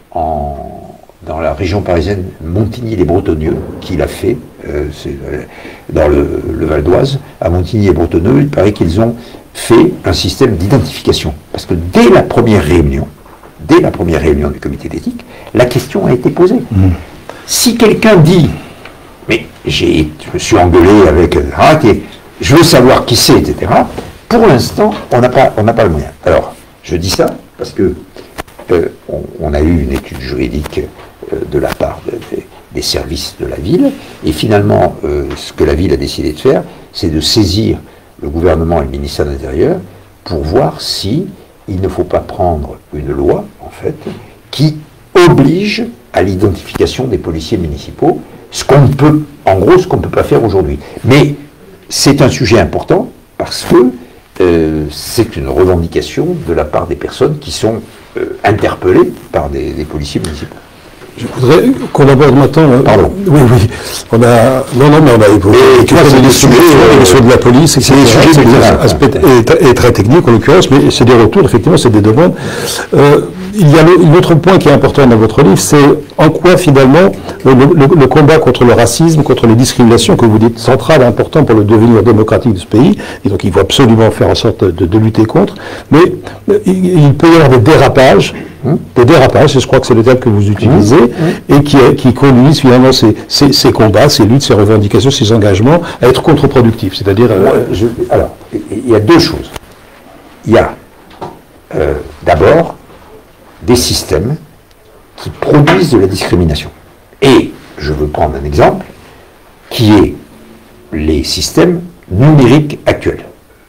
en, dans la région parisienne, Montigny-les-Bretonneux, qui l'a fait, euh, c'est, euh, dans le, le Val d'Oise, à Montigny-les-Bretonneux, il paraît qu'ils ont fait un système d'identification. Parce que dès la première réunion, dès la première réunion du comité d'éthique, la question a été posée. Mmh. Si quelqu'un dit, mais j'ai, je me suis engueulé avec, ah, je veux savoir qui c'est, et cetera, pour l'instant, on n'a pas, on n'a pas le moyen. Alors, je dis ça parce que euh, on, on a eu une étude juridique euh, de la part de, de, des services de la ville, et finalement, euh, ce que la ville a décidé de faire, c'est de saisir le gouvernement et le ministère de l'Intérieur pour voir si il ne faut pas prendre une loi, en fait, qui oblige à l'identification des policiers municipaux, ce qu'on peut, en gros, ce qu'on ne peut pas faire aujourd'hui. Mais c'est un sujet important parce que euh, c'est une revendication de la part des personnes qui sont euh, interpellées par des, des policiers municipaux. Je voudrais qu'on aborde maintenant. Pardon. Oui, oui. On a. Non, non, mais on a évoqué les sujets de la police, et c'est des sujets, des aspects et très techniques en l'occurrence, mais c'est des retours, effectivement, c'est des demandes. Euh, il y a un autre point qui est important dans votre livre, c'est en quoi finalement le, le, le combat contre le racisme, contre les discriminations, que vous dites central, important pour le devenir démocratique de ce pays, et donc il faut absolument faire en sorte de, de lutter contre, mais il, il peut y avoir des dérapages, hein, des dérapages, et je crois que c'est le terme que vous utilisez, mmh, mmh. et qui, qui conduisent finalement ces, ces, ces combats, ces luttes, ces revendications, ces engagements à être contre-productifs. C'est-à-dire. Euh, je, alors, il y a deux choses. Il y a euh, d'abord des systèmes qui produisent de la discrimination. Et je veux prendre un exemple qui est les systèmes numériques actuels.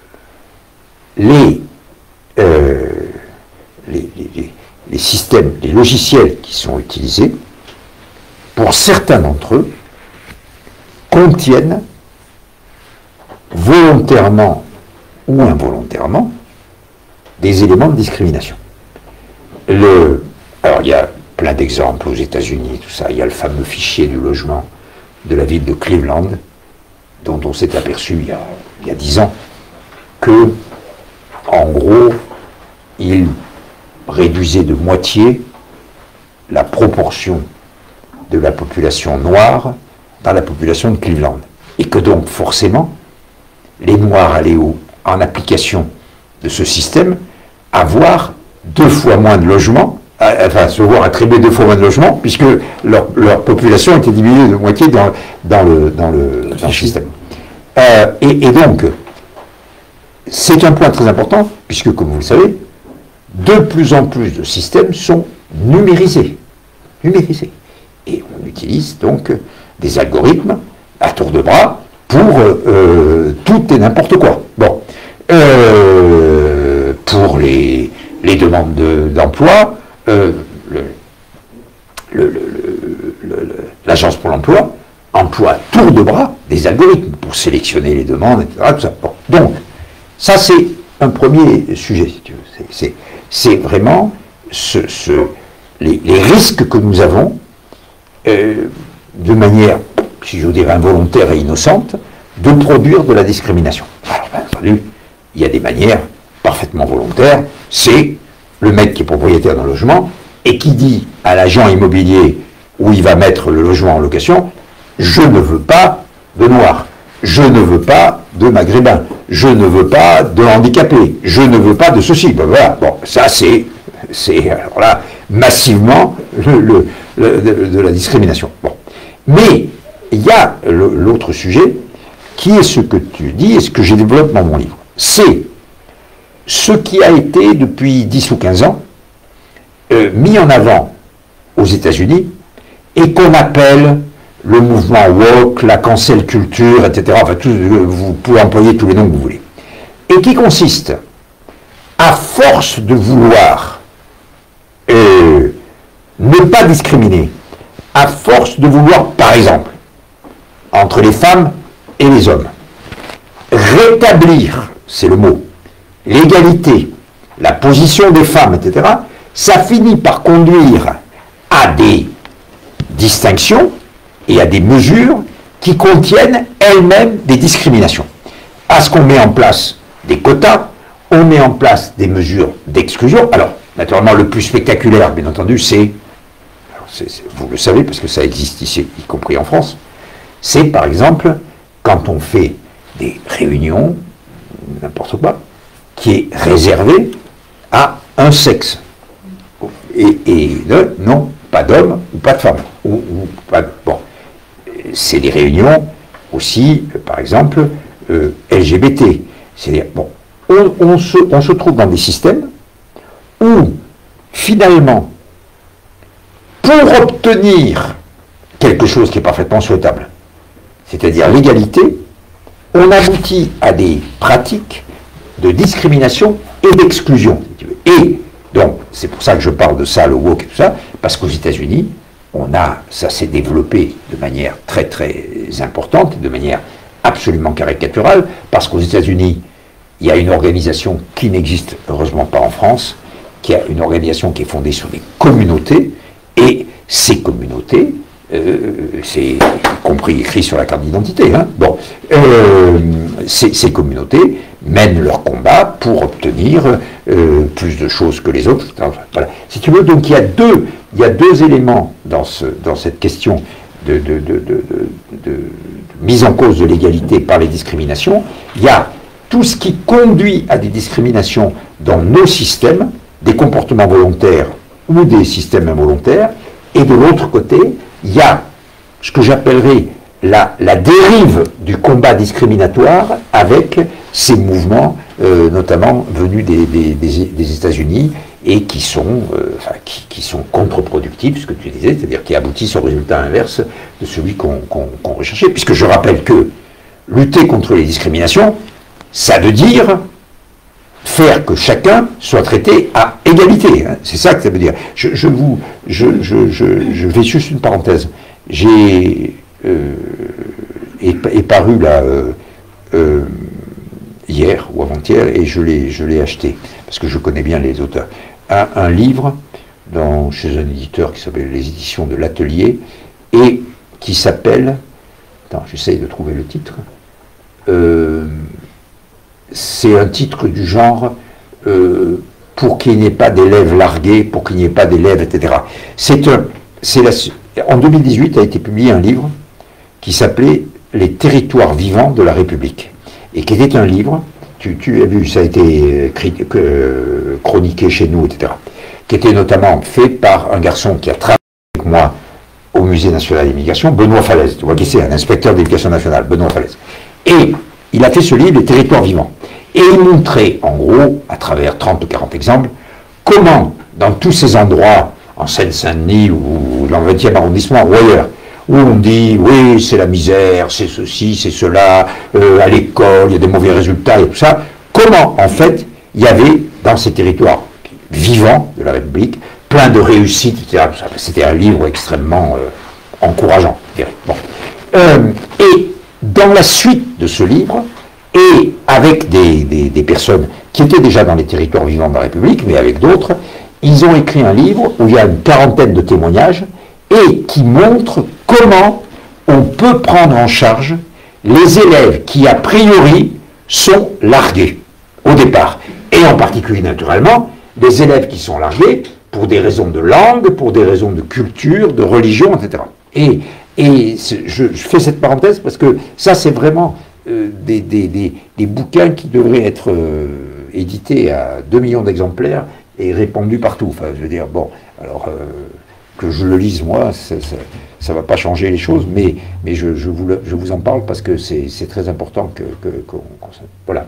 Les, euh, les, les, les systèmes, les logiciels qui sont utilisés, pour certains d'entre eux, contiennent volontairement ou involontairement des éléments de discrimination. Le, alors il y a plein d'exemples aux États-Unis, tout ça. Il y a le fameux fichier du logement de la ville de Cleveland, dont on s'est aperçu il y a, il y a dix ans que, en gros, il réduisait de moitié la proportion de la population noire dans la population de Cleveland. Et que donc, forcément, les Noirs allaient au, en application de ce système avoir deux fois moins de logements, enfin se voir attribuer deux fois moins de logements, puisque leur, leur population était diminuée de moitié dans, dans, le, dans, le, dans le système. Euh, et, et donc, c'est un point très important, puisque, comme vous le savez, de plus en plus de systèmes sont numérisés. Numérisés. Et on utilise donc des algorithmes à tour de bras pour euh, tout et n'importe quoi. Bon. Euh, pour les, les demandes de, d'emploi, euh, le, le, le, le, l'agence pour l'emploi emploie à tour de bras des algorithmes pour sélectionner les demandes, et cetera. Tout ça. Bon. Donc, ça c'est un premier sujet, si tu veux. C'est, c'est, c'est vraiment ce, ce, les, les risques que nous avons euh, de manière, si je dirais, involontaire et innocente, de produire de la discrimination. Alors, bien entendu, il y a des manières parfaitement volontaires. C'est le mec qui est propriétaire d'un logement et qui dit à l'agent immobilier où il va mettre le logement en location, je ne veux pas de noirs, je ne veux pas de maghrébins, je ne veux pas de handicapés, je ne veux pas de ceci. Ben voilà, bon, ça c'est, c'est alors là, massivement le, le, le, de, de la discrimination. Bon. Mais il y a le, l'autre sujet qui est ce que tu dis et ce que j'ai développé dans mon livre. C'est ce qui a été depuis dix ou quinze ans euh, mis en avant aux États-Unis et qu'on appelle le mouvement woke, la cancel culture, et cetera. Enfin, tout, vous pouvez employer tous les noms que vous voulez. Et qui consiste, à force de vouloir euh, ne pas discriminer, à force de vouloir, par exemple, entre les femmes et les hommes, rétablir, c'est le mot, l'égalité, la position des femmes, et cetera, ça finit par conduire à des distinctions et à des mesures qui contiennent elles-mêmes des discriminations. À ce qu'on met en place des quotas, on met en place des mesures d'exclusion. Alors, naturellement, le plus spectaculaire, bien entendu, c'est, vous le savez, parce que ça existe ici, y compris en France, c'est par exemple, quand on fait des réunions, n'importe quoi, qui est réservé à un sexe. Et, et ne, non, pas d'homme ou pas de femme. Ou, ou pas de, bon. C'est des réunions aussi, par exemple, euh, L G B T. C'est-à-dire, bon, on, on, se, on se trouve dans des systèmes où, finalement, pour obtenir quelque chose qui est parfaitement souhaitable, c'est-à-dire l'égalité, on aboutit à des pratiques de discrimination et d'exclusion. Et donc, c'est pour ça que je parle de ça, le woke et tout ça, parce qu'aux États-Unis, on a, ça s'est développé de manière très très importante, de manière absolument caricaturale, parce qu'aux États-Unis, il y a une organisation qui n'existe heureusement pas en France, qui a une organisation qui est fondée sur des communautés, et ces communautés, euh, c'est compris écrit sur la carte d'identité, hein, bon, euh, ces, ces communautés mènent leur combat pour obtenir euh, plus de choses que les autres. Voilà. Si tu veux, donc il y a deux, il y a deux éléments dans, ce, dans cette question de, de, de, de, de, de, de mise en cause de l'égalité par les discriminations. Il y a tout ce qui conduit à des discriminations dans nos systèmes, des comportements volontaires ou des systèmes involontaires, et de l'autre côté, il y a ce que j'appellerais la, la dérive du combat discriminatoire avec ces mouvements, euh, notamment venus des, des, des, des États-Unis, et qui sont, euh, enfin, qui, qui sont contre-productifs, ce que tu disais, c'est-à-dire qui aboutissent au résultat inverse de celui qu'on qu'on, qu'on recherchait. Puisque je rappelle que lutter contre les discriminations, ça veut dire faire que chacun soit traité à égalité. Hein. C'est ça que ça veut dire. Je, je vous, je, je, je, je fais juste une parenthèse. J'ai euh, est, est paru là euh, euh, hier ou avant-hier, et je l'ai, je l'ai acheté parce que je connais bien les auteurs. Un, un livre dans, chez un éditeur qui s'appelle les éditions de l'Atelier et qui s'appelle, attends, j'essaye de trouver le titre. Euh, c'est un titre du genre euh, pour qu'il n'y ait pas d'élèves largués, pour qu'il n'y ait pas d'élèves, et cetera. C'est un, c'est la, en deux mille dix-huit a été publié un livre qui s'appelait Les territoires vivants de la République, et qui était un livre, tu, tu as vu, ça a été euh, chroniqué chez nous, et cetera, qui était notamment fait par un garçon qui a travaillé avec moi au Musée national de l'immigration, Benoît Falaise. Tu vois qui c'est, un inspecteur d'éducation nationale, Benoît Falaise. Et il a fait ce livre, Les territoires vivants. Et il montrait, en gros, à travers trente ou quarante exemples, comment, dans tous ces endroits, en Seine-Saint-Denis ou dans le vingtième arrondissement ou ailleurs, où on dit, oui, c'est la misère, c'est ceci, c'est cela, euh, à l'école, il y a des mauvais résultats et tout ça, comment, en fait, il y avait, dans ces territoires vivants de la République, plein de réussites, et cetera. C'était un livre extrêmement euh, encourageant, je dirais. Bon. Euh, et dans la suite de ce livre, et avec des, des, des personnes qui étaient déjà dans les territoires vivants de la République, mais avec d'autres, ils ont écrit un livre où il y a une quarantaine de témoignages et qui montre comment on peut prendre en charge les élèves qui, a priori, sont largués au départ. Et en particulier, naturellement, des élèves qui sont largués pour des raisons de langue, pour des raisons de culture, de religion, et cetera. Et, et je, je fais cette parenthèse parce que ça, c'est vraiment euh, des, des, des, des bouquins qui devraient être euh, édités à deux millions d'exemplaires et répandus partout. Enfin, je veux dire, bon, alors euh, que je le lise moi, ça ne va pas changer les choses, mais, mais je, je, vous le, je vous en parle parce que c'est très important que, que, qu'on, qu'on, voilà.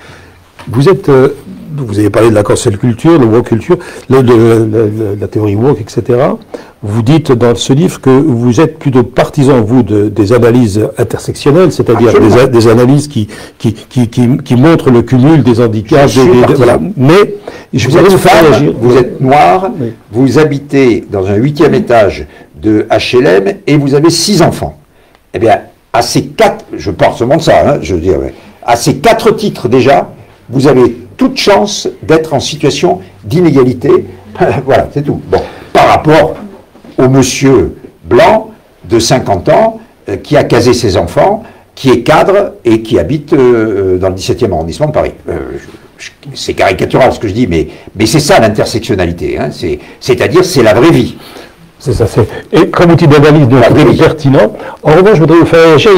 Vous êtes, euh, vous avez parlé de la cancel culture, de la woke culture, le, de, de, de la théorie woke, et cetera. Vous dites dans ce livre que vous êtes plutôt partisan, vous, de, des analyses intersectionnelles, c'est-à-dire des, des analyses qui, qui, qui, qui, qui montrent le cumul des handicaps. Je des, des, voilà. Mais je vous êtes femme, réagir. Vous êtes noir, oui. Vous habitez dans un huitième étage de H L M et vous avez six enfants. Eh bien, à ces quatre, je pense seulement ça, hein, je veux dire, à ces quatre titres déjà, vous avez toute chance d'être en situation d'inégalité. Voilà, c'est tout. Bon, par rapport au monsieur blanc de cinquante ans euh, qui a casé ses enfants, qui est cadre et qui habite euh, dans le dix-septième arrondissement de Paris. Euh, c'est caricatural ce que je dis, mais, mais c'est ça l'intersectionnalité. Hein, c'est-à-dire, c'est la vraie vie. C'est ça, c'est. Et comme outil d'analyse de très pertinent. En revanche, je voudrais vous faire réagir.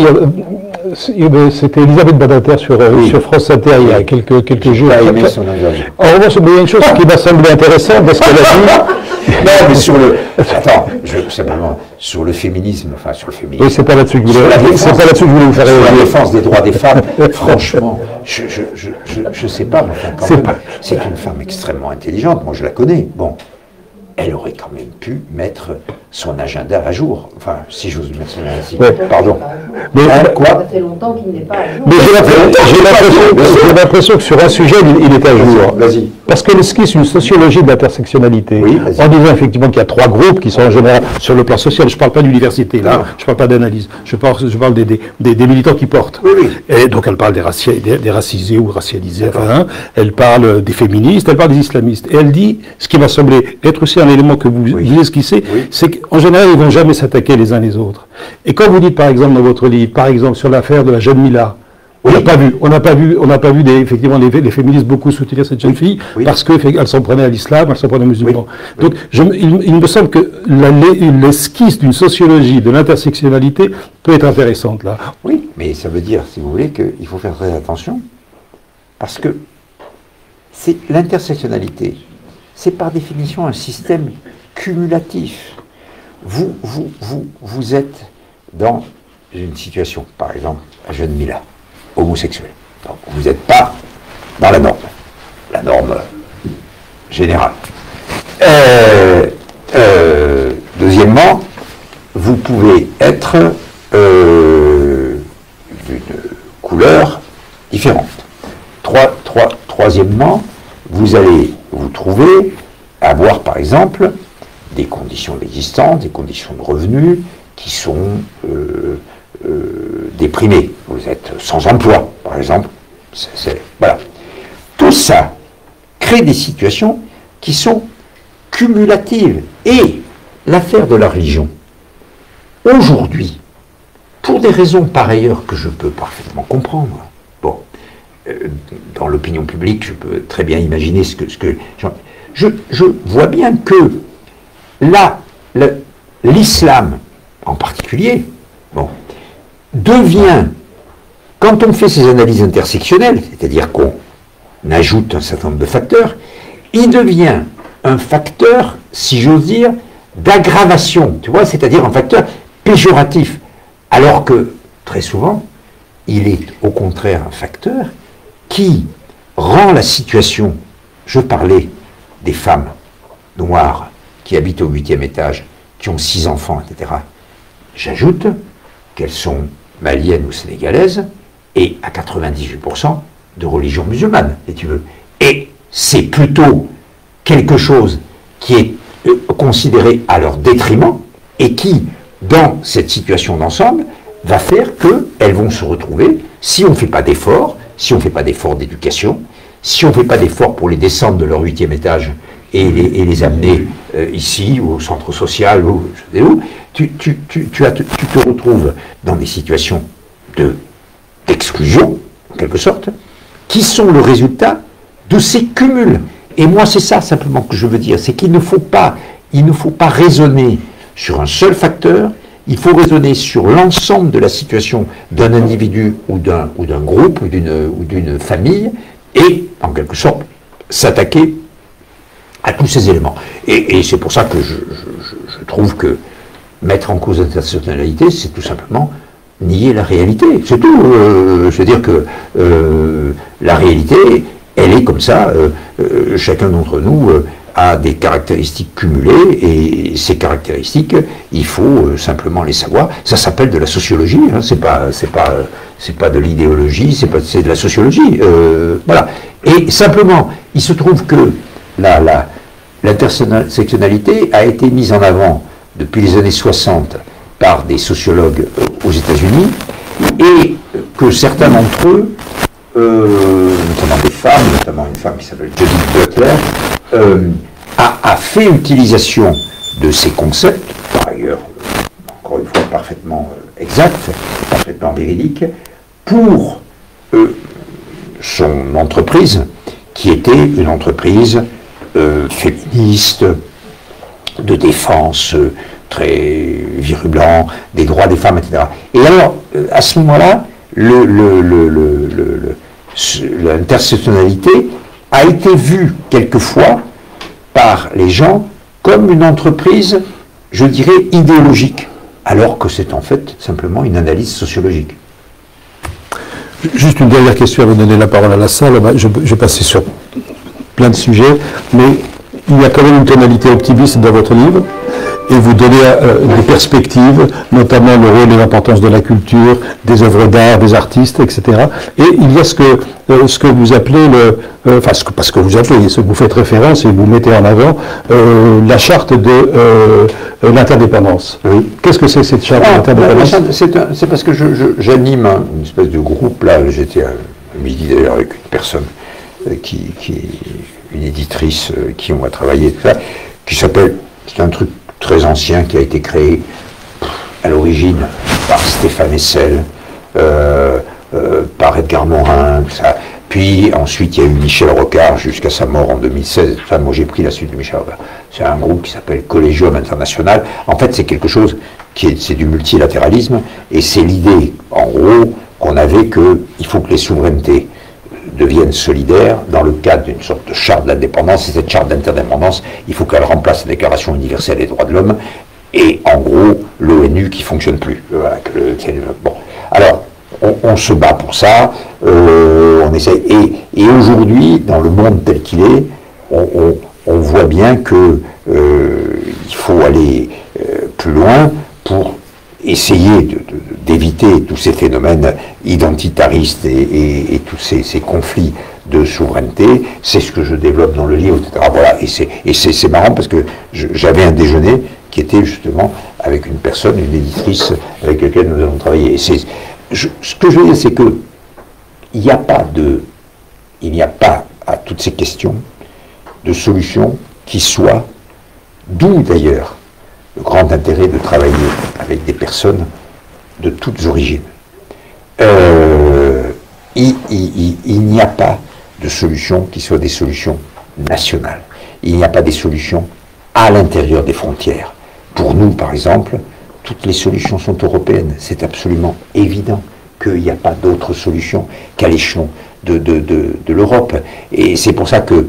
C'était Elisabeth Badinter sur, oui. sur France Inter il y a quelques, quelques jours. Aimé son en revanche, il y a une chose qui m'a semblé intéressante parce qu'elle a dit. Non, mais sur le. Attends, je, simplement, sur le féminisme, enfin sur le féminisme. Oui, c'est pas là-dessus que je voulais, c'est pas là-dessus que je voulais vous faire réagir. Sur la défense des droits des femmes, franchement, je, je, je, je, je sais pas, mais enfin, quand même, pas... c'est une femme extrêmement intelligente, moi je la connais. Bon. Elle aurait quand même pu mettre son agenda à jour. Enfin, si j'ose dire cela ainsi. Ouais. Pardon. Mais hein, quoi Ça fait longtemps qu'il n'est pas à jour. Mais j'ai l'impression, l'impression que sur un sujet, il, il est à jour. Vas-y. Parce qu'elle esquisse une sociologie de l'intersectionnalité. Oui, en disant effectivement qu'il y a trois groupes qui sont en général sur le plan social. Je ne parle pas d'université, là. Non. Je ne parle pas d'analyse. Je parle, je parle des, des, des, des militants qui portent. Oui, oui. Et donc elle parle des, raci des, des racisés ou racialisés. Enfin, elle parle des féministes, elle parle des islamistes. Et elle dit, ce qui m'a semblé être aussi un élément que vous, oui. vous esquissez, oui. c'est qu'en général, ils ne vont jamais s'attaquer les uns les autres. Et quand vous dites, par exemple, dans votre livre, par exemple, sur l'affaire de la jeune Mila, on n'a oui. pas vu, on n'a pas vu, on n'a pas vu des, effectivement les, les féministes beaucoup soutenir cette jeune fille oui. parce qu'elle s'en prenait à l'islam, elle s'en prenait aux musulmans. Oui. Donc, je, il, il me semble que l'esquisse d'une sociologie de l'intersectionnalité peut être intéressante là. Oui, mais ça veut dire, si vous voulez, qu'il faut faire très attention parce que c'est l'intersectionnalité, c'est par définition un système cumulatif. Vous, vous, vous, vous êtes dans une situation, par exemple, la jeune Mila, homosexuel. Donc, vous n'êtes pas dans la norme, la norme générale. Euh, euh, deuxièmement, vous pouvez être euh, d'une couleur différente. Trois, trois, troisièmement, vous allez vous trouver à avoir, par exemple, des conditions d'existence, des conditions de revenus qui sont euh, euh, déprimées. Vous êtes sans emploi, par exemple. C'est, c'est, voilà. Tout ça crée des situations qui sont cumulatives. Et l'affaire de la religion, aujourd'hui, pour des raisons par ailleurs que je peux parfaitement comprendre, bon, euh, dans l'opinion publique, je peux très bien imaginer ce que... Ce que je, je vois bien que là, le, l'islam, en particulier, bon, devient, quand on fait ces analyses intersectionnelles, c'est-à-dire qu'on ajoute un certain nombre de facteurs, il devient un facteur, si j'ose dire, d'aggravation, tu vois, c'est-à-dire un facteur péjoratif, alors que, très souvent, il est au contraire un facteur qui rend la situation, je parlais des femmes noires qui habitent au huitième étage, qui ont six enfants, et cetera. J'ajoute qu'elles sont maliennes ou sénégalaises et à quatre-vingt-dix-huit pour cent de religion musulmane, si tu veux. Et c'est plutôt quelque chose qui est considéré à leur détriment et qui, dans cette situation d'ensemble, va faire qu'elles vont se retrouver, si on ne fait pas d'efforts, si on ne fait pas d'efforts d'éducation, si on ne fait pas d'efforts pour les descendre de leur huitième étage et les, et les amener euh, ici, ou au centre social, ou je sais où, tu, tu, tu, tu, as, tu te retrouves dans des situations de, d'exclusion, en quelque sorte, qui sont le résultat de ces cumuls. Et moi, c'est ça simplement que je veux dire, c'est qu'il ne faut pas, il ne faut pas raisonner sur un seul facteur, il faut raisonner sur l'ensemble de la situation d'un individu ou d'un, ou d'un groupe ou d'une, ou d'une famille, et, en quelque sorte, s'attaquer à tous ces éléments. Et, et c'est pour ça que je, je, je trouve que mettre en cause l'intersectionnalité, c'est tout simplement nier la réalité. C'est tout. Euh, je veux dire que euh, la réalité, elle est comme ça. Euh, euh, chacun d'entre nous euh, a des caractéristiques cumulées, et ces caractéristiques, il faut euh, simplement les savoir. Ça s'appelle de la sociologie. Hein, c'est pas, c'est pas, c'est pas de l'idéologie. C'est pas, c'est de la sociologie. Euh, voilà. Et simplement, il se trouve que la, la, l'intersectionnalité a été mise en avant depuis les années soixante par des sociologues aux États-Unis, et que certains d'entre eux euh, notamment des femmes, notamment une femme qui s'appelle Judith Butler, euh, a, a fait utilisation de ces concepts, par ailleurs, encore une fois, parfaitement euh, exacts, parfaitement véridiques, pour euh, son entreprise, qui était une entreprise euh, féministe, de défense, euh, très virulent, des droits des femmes, et cetera. Et alors, euh, à ce moment-là, le, le, le, le, le, l'intersectionnalité a été vue quelquefois par les gens comme une entreprise, je dirais, idéologique, alors que c'est en fait simplement une analyse sociologique. Juste une dernière question avant de donner la parole à la salle. Je, je vais passer sur plein de sujets, mais il y a quand même une tonalité optimiste dans votre livre, et vous donnez euh, des perspectives, notamment le rôle et l'importance de la culture, des œuvres d'art, des artistes, et cetera. Et il y a ce que, euh, ce que vous appelez, le, euh, enfin, ce que, pas ce que vous appelez, ce que vous faites référence et vous mettez en avant, euh, la charte de euh, l'interdépendance. Oui. Qu'est-ce que c'est cette charte ah, de l'interdépendance? C'est parce que j'anime une espèce de groupe, là, j'étais à midi d'ailleurs avec une personne euh, qui, qui est une éditrice euh, qui on va travailler, tout ça, qui s'appelle, c'est un truc très ancien qui a été créé à l'origine par Stéphane Hessel, euh, euh, par Edgar Morin, ça. Puis ensuite il y a eu Michel Rocard jusqu'à sa mort en deux mille seize. Enfin, moi j'ai pris la suite de Michel Rocard. C'est un groupe qui s'appelle Collegium International. En fait c'est quelque chose qui est, c'est du multilatéralisme, et c'est l'idée en gros qu'on avait qu'il faut que les souverainetés deviennent solidaires dans le cadre d'une sorte de charte d'indépendance, et cette charte d'interdépendance, il faut qu'elle remplace la Déclaration universelle des droits de l'homme, et en gros, l'ONU qui ne fonctionne plus. Voilà, que le, bon. Alors, on, on se bat pour ça, euh, on essaie, et, et aujourd'hui, dans le monde tel qu'il est, on, on, on voit bien que euh, il faut aller euh, plus loin pour essayer de, de, d'éviter tous ces phénomènes identitaristes et, et, et tous ces, ces conflits de souveraineté. C'est ce que je développe dans le livre, et cetera. Voilà. Et c'est, et c'est, c'est marrant parce que je, j'avais un déjeuner qui était justement avec une personne, une éditrice avec laquelle nous avons travaillé. Et c'est, je, ce que je veux dire, c'est que il n'y a pas de, il n'y a pas à toutes ces questions de solution qui soit, d'où d'ailleurs le grand intérêt de travailler avec des personnes de toutes origines. Euh, il, il, il n'y a pas de solution qui soit des solutions nationales. Il n'y a pas des solutions à l'intérieur des frontières. Pour nous, par exemple, toutes les solutions sont européennes. C'est absolument évident qu'il n'y a pas d'autre solution qu'à l'échelon de, de, de, de l'Europe. Et c'est pour ça que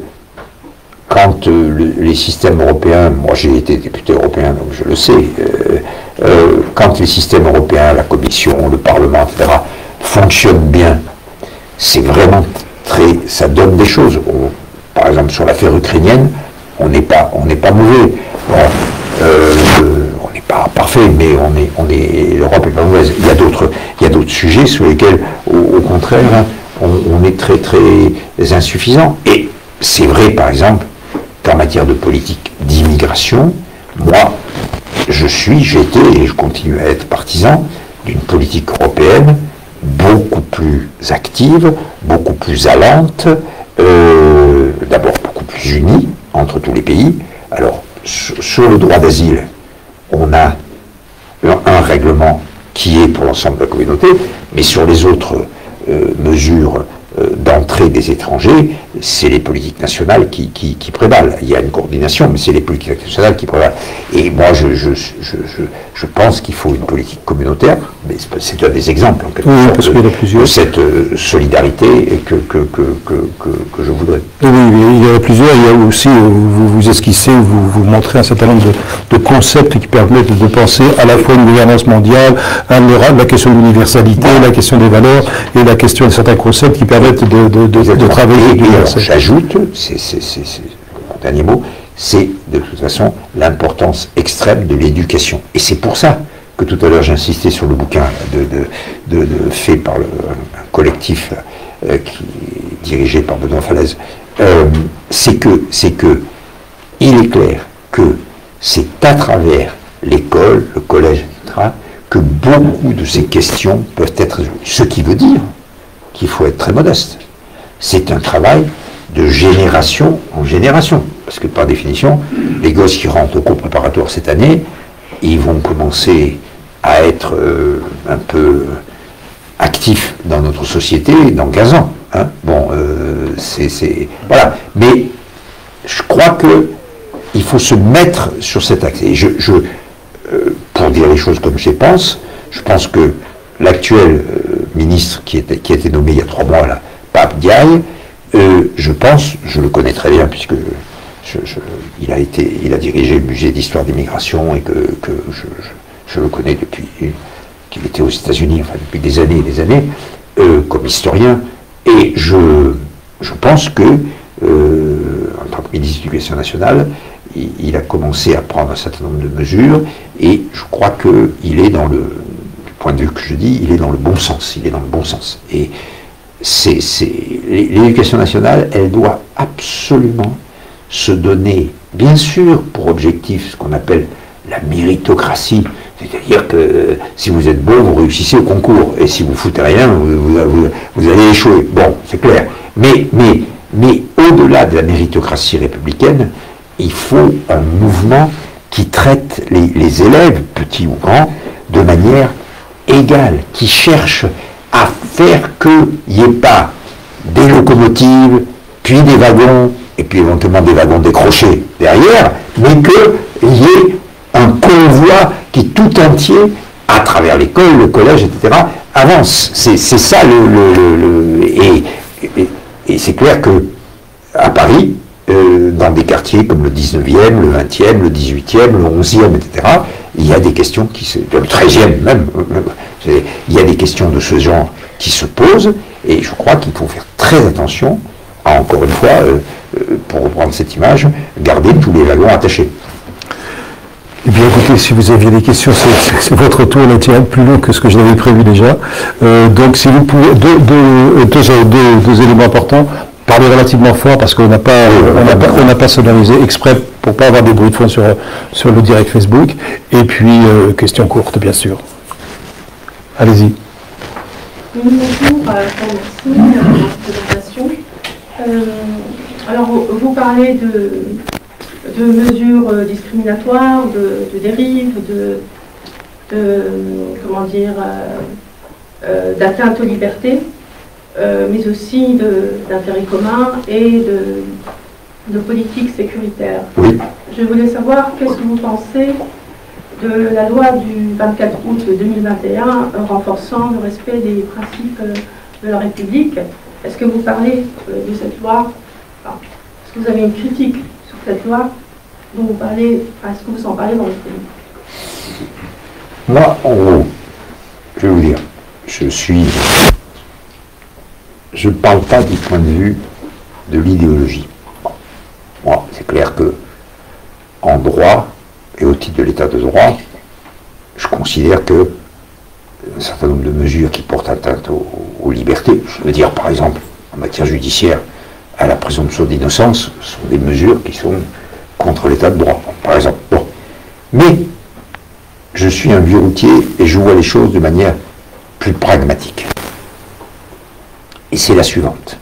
quand euh, le, les systèmes européens, moi j'ai été député européen donc je le sais, euh, euh, quand les systèmes européens, la Commission, le Parlement, et cetera fonctionnent bien, c'est vraiment très, ça donne des choses. On, par exemple sur l'affaire ukrainienne, on n'est pas, on n'est pas mauvais. Bon, euh, on n'est pas parfait, mais on est, on est, l'Europe n'est pas mauvaise. Il y a d'autres, il y a d'autres sujets sur lesquels, au, au contraire, on, on est très très insuffisant. Et c'est vrai, par exemple, qu'en matière de politique d'immigration, moi, je suis, j'étais et je continue à être partisan d'une politique européenne beaucoup plus active, beaucoup plus allante, euh, d'abord beaucoup plus unie entre tous les pays. Alors, sur le droit d'asile, on a un règlement qui est pour l'ensemble de la communauté, mais sur les autres euh, mesures d'entrée des étrangers, c'est les politiques nationales qui, qui, qui prévalent. Il y a une coordination, mais c'est les politiques nationales qui prévalent. Et moi, je, je, je, je, je pense qu'il faut une politique communautaire, mais c'est un des exemples, en quelque oui, sorte, parce de, de, de cette euh, solidarité que, que, que, que, que, que je voudrais. Oui, il y a plusieurs. Il y a aussi, vous, vous esquissez, vous, vous montrez un certain nombre de, de concepts qui permettent de penser à la fois une gouvernance mondiale, à la question de l'universalité, la question des valeurs, et la question de certains concepts qui permettent de, de, de, de travailler. Et, et alors, j'ajoute, c'est, c'est, c'est, c'est mon dernier mot, c'est de toute façon l'importance extrême de l'éducation. Et c'est pour ça que tout à l'heure j'insistais sur le bouquin de, de, de, de, fait par le, un collectif euh, qui est dirigé par Benoît Falaise. Euh, c'est que, c'est que il est clair que c'est à travers l'école, le collège, et cetera, que beaucoup de ces questions peuvent être résolues. Ce qui veut dire qu'il faut être très modeste. C'est un travail de génération en génération. Parce que par définition, les gosses qui rentrent au cours préparatoire cette année, ils vont commencer à être euh, un peu actifs dans notre société dans quinze ans. Hein. Bon, euh, c'est... Voilà. Mais je crois que il faut se mettre sur cet axe. Et je, je, euh, pour dire les choses comme je les pense, je pense que l'actuel euh, ministre qui, était, qui a été nommé il y a trois mois, là, Pape Diaye, euh, je pense, je le connais très bien, puisque je, je, il, a été, il a dirigé le musée d'histoire d'immigration et que, que je, je, je le connais depuis qu'il était aux États-Unis, enfin depuis des années et des années, euh, comme historien. Et je, je pense que, euh, en tant que ministre de l'Éducation nationale, il, il a commencé à prendre un certain nombre de mesures, et je crois qu'il est dans le, du point de vue que je dis, il est dans le bon sens, il est dans le bon sens. Et c'est, c'est, l'éducation nationale, elle doit absolument se donner, bien sûr, pour objectif ce qu'on appelle la méritocratie, c'est-à-dire que euh, si vous êtes bon, vous réussissez au concours, et si vous foutez rien, vous, vous, vous, vous allez échouer. Bon, c'est clair. Mais, mais, mais au-delà de la méritocratie républicaine, il faut un mouvement qui traite les, les élèves, petits ou grands, de manière égale, qui cherche à faire qu'il n'y ait pas des locomotives, puis des wagons, et puis éventuellement des wagons décrochés derrière, mais qu'il y ait un convoi qui tout entier, à travers l'école, le collège, et cetera, avance. C'est, c'est ça le... le, le, le et, et, et c'est clair que à Paris, euh, dans des quartiers comme le dix-neuvième, le vingtième, le dix-huitième, le onzième, et cetera, il y a des questions qui se... le treizième même, il y a des questions de ce genre qui se posent, et je crois qu'il faut faire très attention à, encore une fois, euh, pour reprendre cette image, garder tous les wagons attachés. Eh bien, écoutez, si vous aviez des questions, c'est, c'est votre tour, là, tiens, plus long que ce que je l'avais prévu déjà. Euh, donc, si vous pouvez, deux, deux, deux, deux, deux éléments importants, parlez relativement fort, parce qu'on n'a pas, on n'a pas, on n'a pas sonorisé exprès pour pas avoir des bruits de fond sur, sur le direct Facebook. Et puis, euh, question courte, bien sûr. Allez-y. Bonjour, euh, merci pour votre présentation. Euh, alors, vous, vous parlez de... de mesures discriminatoires, de, de dérives, de, de, comment dire, euh, euh, d'atteinte aux libertés, euh, mais aussi d'intérêt commun et de, de politique sécuritaire. Oui. Je voulais savoir qu'est-ce que vous pensez de la loi du vingt-quatre août deux mille vingt et un renforçant le respect des principes de la République. Est-ce que vous parlez de cette loi? Enfin, est-ce que vous avez une critique sur cette loi dont vous parlez? Est-ce que vous en parlez dans votre pays? Moi, en gros, je vais vous dire, je suis... Je ne parle pas du point de vue de l'idéologie. Bon. Moi, c'est clair que, en droit, et au titre de l'état de droit, je considère que un certain nombre de mesures qui portent atteinte aux, aux libertés, je veux dire, par exemple, en matière judiciaire, à la présomption d'innocence, sont des mesures qui sont contre l'état de droit, par exemple. Bon. Mais je suis un vieux routier et je vois les choses de manière plus pragmatique. Et c'est la suivante.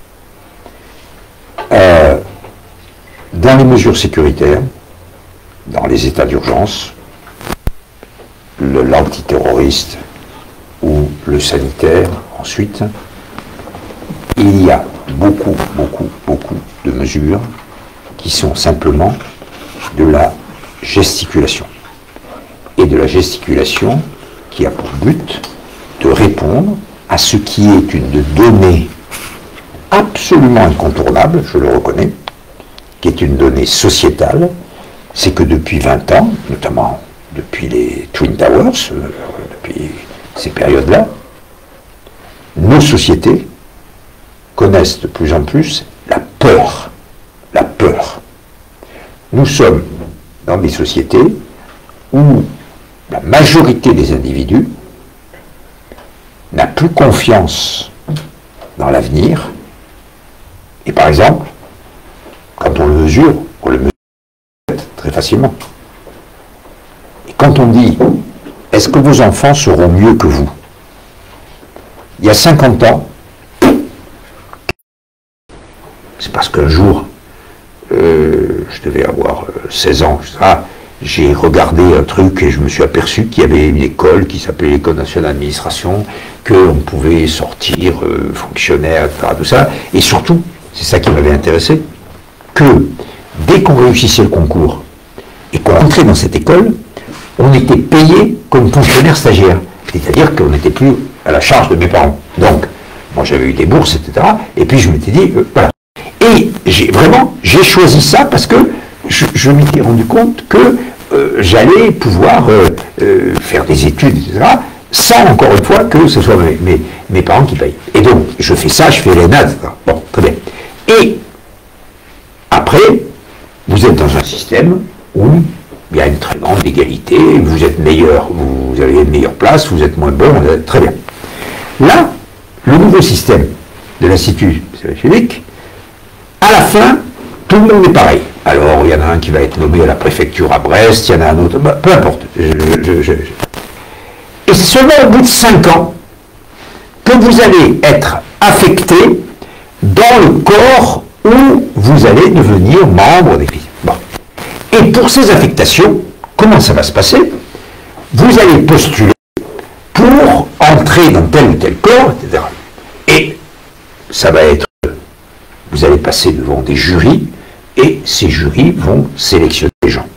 Euh, dans les mesures sécuritaires, dans les états d'urgence, le, l'antiterroriste ou le sanitaire, ensuite, il y a beaucoup, beaucoup, beaucoup de mesures qui sont simplement de la gesticulation. Et de la gesticulation qui a pour but de répondre à ce qui est une donnée absolument incontournable, je le reconnais, qui est une donnée sociétale, c'est que depuis vingt ans, notamment depuis les Twin Towers, euh, depuis ces périodes-là, nos sociétés connaissent de plus en plus la peur. La peur. Nous sommes dans des sociétés où la majorité des individus n'a plus confiance dans l'avenir. Et par exemple, quand on le mesure, on le mesure très facilement. Et quand on dit, est-ce que vos enfants seront mieux que vous? Il y a cinquante ans, parce qu'un jour, euh, je devais avoir seize ans, ça, j'ai regardé un truc et je me suis aperçu qu'il y avait une école qui s'appelait l'École nationale d'administration, qu'on pouvait sortir euh, fonctionnaire, et cetera, tout ça. Et surtout, c'est ça qui m'avait intéressé, que dès qu'on réussissait le concours et qu'on rentrait dans cette école, on était payé comme fonctionnaire stagiaire. C'est-à-dire qu'on n'était plus à la charge de mes parents. Donc, moi j'avais eu des bourses, et cetera. Et puis je m'étais dit, euh, voilà. Et j'ai vraiment, j'ai choisi ça parce que je, je m'étais rendu compte que euh, j'allais pouvoir euh, euh, faire des études, et cetera, sans, encore une fois, que ce soit mes, mes, mes parents qui payent. Et donc, je fais ça, je fais l'E N A, et cetera. Bon, très bien. Et après, vous êtes dans un système où il y a une très grande égalité, vous êtes meilleur, vous avez une meilleure place, vous êtes moins bon, vous êtes très bien. Là, le nouveau système de l'Institut Saint-Philippe, à la fin, tout le monde est pareil. Alors, il y en a un qui va être nommé à la préfecture à Brest, il y en a un autre, bah, peu importe. Je, je, je, je. Et c'est seulement au bout de cinq ans que vous allez être affecté dans le corps où vous allez devenir membre des pays. Bon. Et pour ces affectations, comment ça va se passer? Vous allez postuler pour entrer dans tel ou tel corps, et cetera. Et ça va être, vous allez passer devant des jurys, et ces jurys vont sélectionner les gens.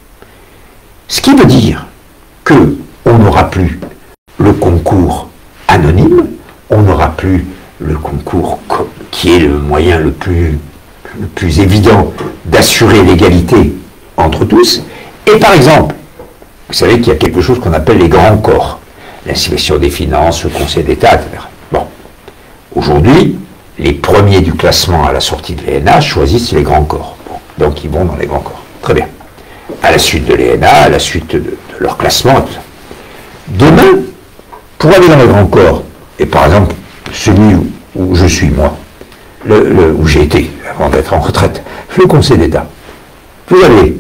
Ce qui veut dire qu'on n'aura plus le concours anonyme, on n'aura plus le concours qui est le moyen le plus, le plus évident d'assurer l'égalité entre tous. Et par exemple, vous savez qu'il y a quelque chose qu'on appelle les grands corps, l'inspection des finances, le Conseil d'État, et cetera. Bon, aujourd'hui, les premiers du classement à la sortie de l'E N A choisissent les grands corps. Bon, donc ils vont dans les grands corps. Très bien. À la suite de l'E N A, à la suite de, de leur classement, et tout ça. Demain, pour aller dans les grands corps, et par exemple, celui où, où je suis moi, le, le, où j'ai été avant d'être en retraite, le Conseil d'État, vous avez,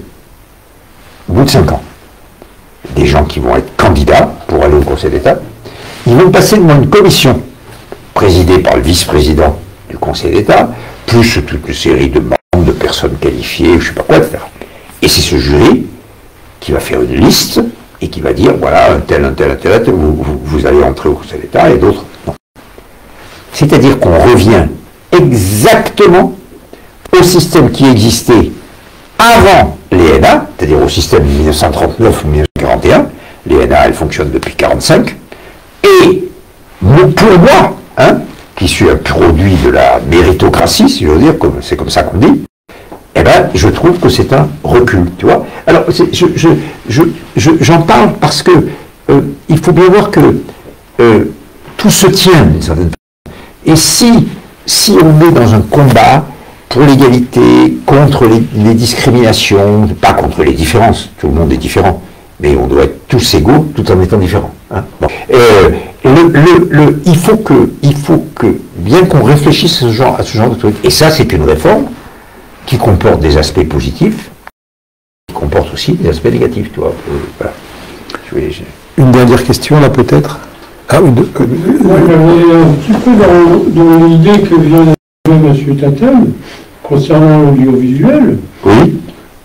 au bout de cinq ans, des gens qui vont être candidats pour aller au Conseil d'État, ils vont passer devant une commission présidée par le vice-président du Conseil d'État, plus toute une série de membres, de personnes qualifiées, je ne sais pas quoi, et cetera. Et c'est ce jury qui va faire une liste et qui va dire, voilà, un tel, un tel, un tel, un tel vous, vous, vous allez entrer au Conseil d'État et d'autres, non. C'est-à-dire qu'on revient exactement au système qui existait avant l'E N A, c'est-à-dire au système de mille neuf cent trente-neuf ou mille neuf cent quarante et un, l'E N A, elle fonctionne depuis mille neuf cent quarante-cinq, et pour moi, hein, qui suis un produit de la méritocratie, si j'ose dire, c'est comme ça qu'on dit, eh ben, je trouve que c'est un recul, tu vois. Alors, je, je, je, je, j'en parle parce que euh, il faut bien voir que euh, tout se tient d'une certaine façon. Et si, si on est dans un combat pour l'égalité, contre les, les discriminations, pas contre les différences, tout le monde est différent, mais on doit être tous égaux tout en étant différents. Hein. Bon. Euh, le, le, le, il faut que, il faut que, bien qu'on réfléchisse à ce genre, à ce genre de truc, et ça c'est une réforme qui comporte des aspects positifs, qui comporte aussi des aspects négatifs, tu vois. Euh, voilà. Je vais, je... Une dernière question là peut-être. Ah oui. De, euh, Moi j'avais un petit peu dans, dans l'idée que vient de M. Tatem concernant l'audiovisuel. Oui.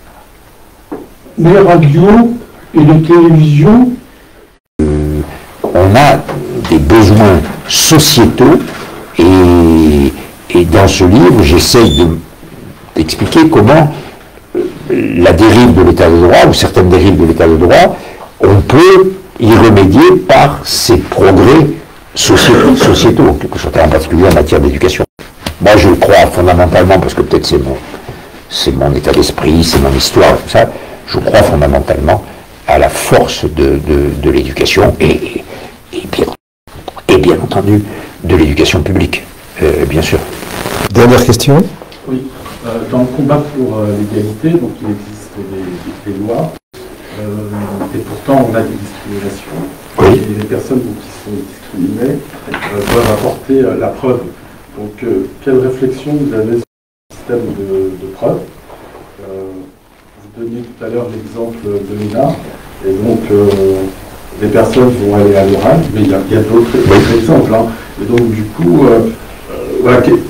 Les radios et les télévisions. Euh, on a des besoins sociétaux et, et dans ce livre j'essaye de expliquer comment la dérive de l'état de droit, ou certaines dérives de l'état de droit, on peut y remédier par ces progrès sociétaux, sociétaux en quelque sorte, en particulier en matière d'éducation. Moi je crois fondamentalement, parce que peut-être c'est mon, c'est mon état d'esprit, c'est mon histoire, tout ça, je crois fondamentalement à la force de, de, de l'éducation et, et, bien, et bien entendu de l'éducation publique, euh, bien sûr. Dernière question. Oui. Dans le combat pour euh, l'égalité, donc il existe des, des, des lois, euh, et pourtant on a des discriminations. Oui. Et les personnes donc, qui sont discriminées euh, doivent apporter euh, la preuve. Donc euh, quelle réflexion vous avez sur le système de, de preuve? euh, Vous donniez tout à l'heure l'exemple de l'E N A, et donc euh, les personnes vont aller à l'oral, mais il y a, a d'autres oui. exemples. Hein. Et donc du coup, euh, euh, voilà.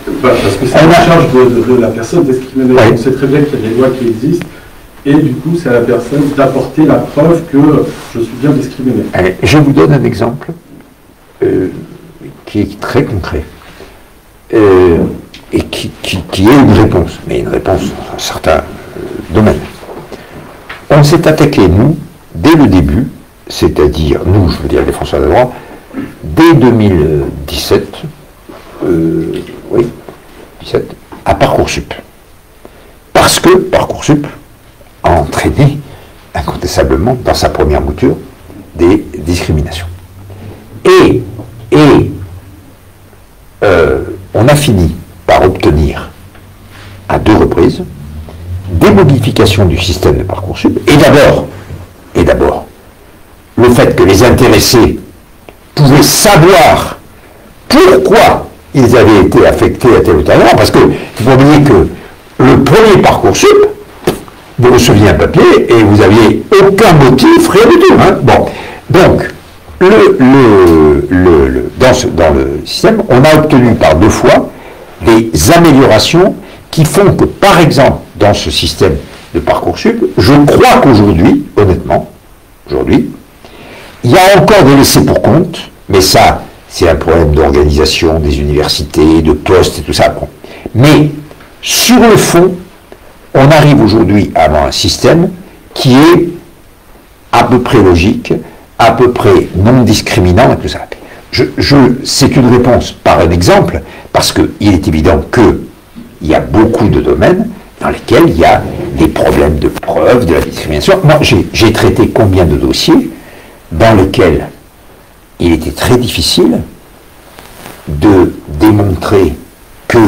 Bah, parce que c'est la charge de, de, de la personne discriminée. Ouais. On sait très bien qu'il y a des lois qui existent, et du coup, c'est à la personne d'apporter la preuve que je suis bien discriminé. Allez, je vous donne un exemple euh, qui est très concret, euh, et qui, qui, qui est une réponse, mais une réponse dans un certain euh, domaine. On s'est attaqué, nous, dès le début, c'est-à-dire, nous, je veux dire les défenseurs des droits, dès deux mille dix-sept, euh, oui, dix-sept, à Parcoursup. Parce que Parcoursup a entraîné, incontestablement, dans sa première mouture, des discriminations. Et, et euh, on a fini par obtenir, à deux reprises, des modifications du système de Parcoursup, et d'abord, et d'abord, le fait que les intéressés pouvaient savoir pourquoi ils avaient été affectés à tel ou tel endroit, parce que il faut oublier que le premier Parcoursup, vous receviez un papier et vous n'aviez aucun motif, rien du tout. Hein. Bon, donc, le, le, le, le, dans, ce, dans le système, on a obtenu par deux fois des améliorations qui font que, par exemple, dans ce système de Parcoursup, je crois qu'aujourd'hui, honnêtement, aujourd'hui, il y a encore des laissés pour compte, mais ça, c'est un problème d'organisation des universités, de postes et tout ça. Bon. Mais, sur le fond, on arrive aujourd'hui à avoir un système qui est à peu près logique, à peu près non discriminant et tout ça. Je, je, c'est une réponse par un exemple, parce qu'il est évident qu'il y a beaucoup de domaines dans lesquels il y a des problèmes de preuve, de la discrimination. Moi, j'ai, j'ai traité combien de dossiers dans lesquels il était très difficile de démontrer que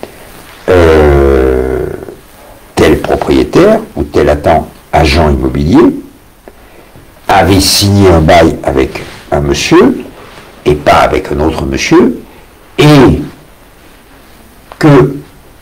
euh, tel propriétaire ou tel agent immobilier avait signé un bail avec un monsieur et pas avec un autre monsieur, et que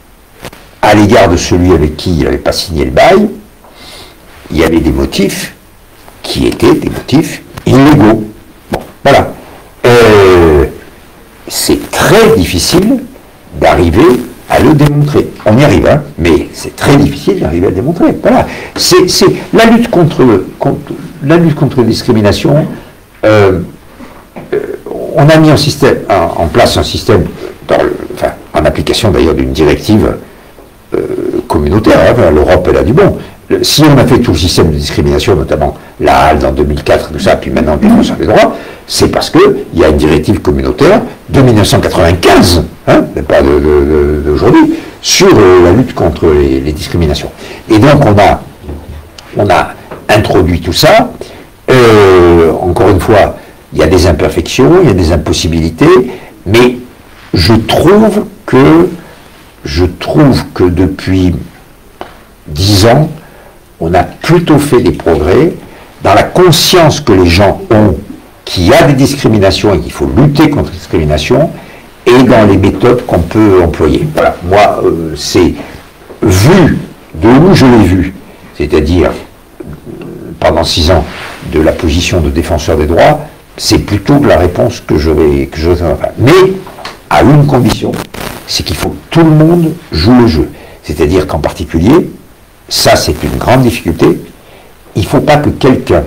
à l'égard de celui avec qui il n'avait pas signé le bail, il y avait des motifs qui étaient des motifs illégaux. Bon, voilà. Euh, c'est très difficile d'arriver à le démontrer. On y arrive, hein, mais c'est très difficile d'arriver à le démontrer. Voilà. C'est, c'est la lutte contre, contre la lutte contre la discrimination. Euh, euh, on a mis en, système, en, en place un système, dans le, enfin, en application d'ailleurs d'une directive euh, communautaire. Hein, l'Europe, elle a du bon. Si on a fait tout le système de discrimination, notamment la HALD en deux mille quatre, tout ça, puis maintenant le défenseur des droits, c'est parce qu'il y a une directive communautaire de mille neuf cent quatre-vingt-quinze, hein, pas de, de, de, d'aujourd'hui, sur euh, la lutte contre les, les discriminations. Et donc on a, on a introduit tout ça. Euh, encore une fois, il y a des imperfections, il y a des impossibilités, mais je trouve que, je trouve que depuis dix ans, on a plutôt fait des progrès dans la conscience que les gens ont qu'il y a des discriminations et qu'il faut lutter contre les discriminations, et dans les méthodes qu'on peut employer. Voilà, moi, euh, c'est vu de où je l'ai vu, c'est-à-dire pendant six ans de la position de défenseur des droits, c'est plutôt la réponse que j'aurais que j'aurais faire. Mais à une condition, c'est qu'il faut que tout le monde joue le jeu. C'est-à-dire qu'en particulier, ça c'est une grande difficulté, il ne faut pas que quelqu'un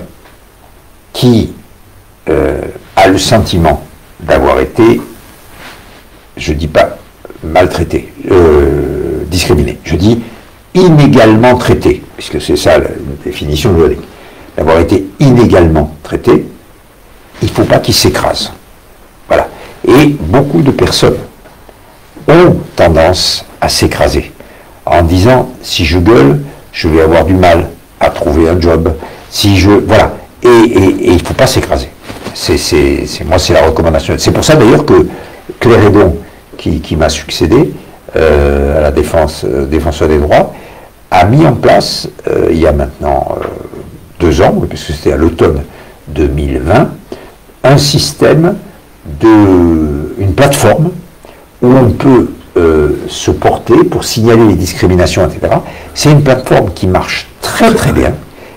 qui euh, a le sentiment d'avoir été, je ne dis pas maltraité, euh, discriminé, je dis inégalement traité, puisque c'est ça la définition juridique, d'avoir été inégalement traité, il ne faut pas qu'il s'écrase. Voilà. Et beaucoup de personnes ont tendance à s'écraser en disant, si je gueule, je vais avoir du mal à trouver un job. Si je, voilà. Et, et, et il ne faut pas s'écraser. C'est, c'est, c'est, moi, c'est la recommandation. C'est pour ça d'ailleurs que Claire Hédon, qui, qui m'a succédé euh, à la défense, euh, défenseur des droits, a mis en place, euh, il y a maintenant euh, deux ans, puisque c'était à l'automne deux mille vingt, un système de, une plateforme où on peut euh, se porter pour signaler les discriminations, et cetera. C'est une plateforme qui marche très très bien.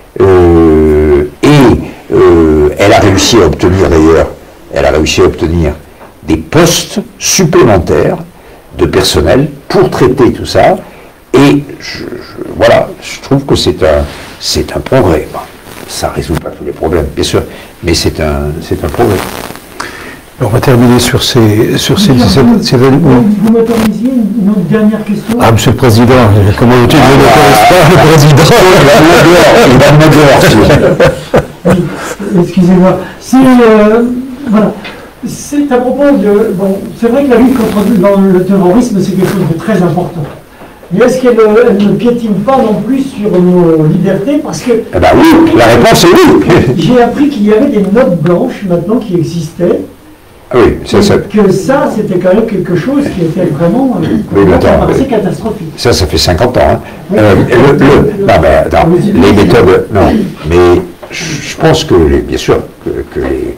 Euh, et euh, elle a réussi à obtenir d'ailleurs, elle a réussi à obtenir des postes supplémentaires de personnel pour traiter tout ça. Et je, je, voilà, je trouve que c'est un, c'est un progrès. Bon, ça ne résout pas tous les problèmes, bien sûr, mais c'est un, c'est un progrès. On va terminer sur ces... Sur ces, vous, ces, vous, ces, vous, vous m'autorisiez une autre dernière question? Ah, Monsieur le Président, comment tu ne m'autorises pas, le Président? Il va me dire, oui, excusez-moi. C'est... Euh, voilà. C'est à propos de... Bon, c'est vrai que la lutte contre dans le terrorisme, c'est quelque chose de très important. Mais est-ce qu'elle elle ne piétine pas non plus sur nos libertés? Parce que... Eh ben oui, la réponse est oui. J'ai appris qu'il y avait des notes blanches maintenant qui existaient. Ah oui, ça, ça... Que ça, c'était quand même quelque chose qui était vraiment euh, oui, attends, assez catastrophique. Ça, ça fait cinquante ans. Hein. Oui. Euh, le, le, non, mais attends, les méthodes... Non, mais je pense que, les, bien sûr, que, que les,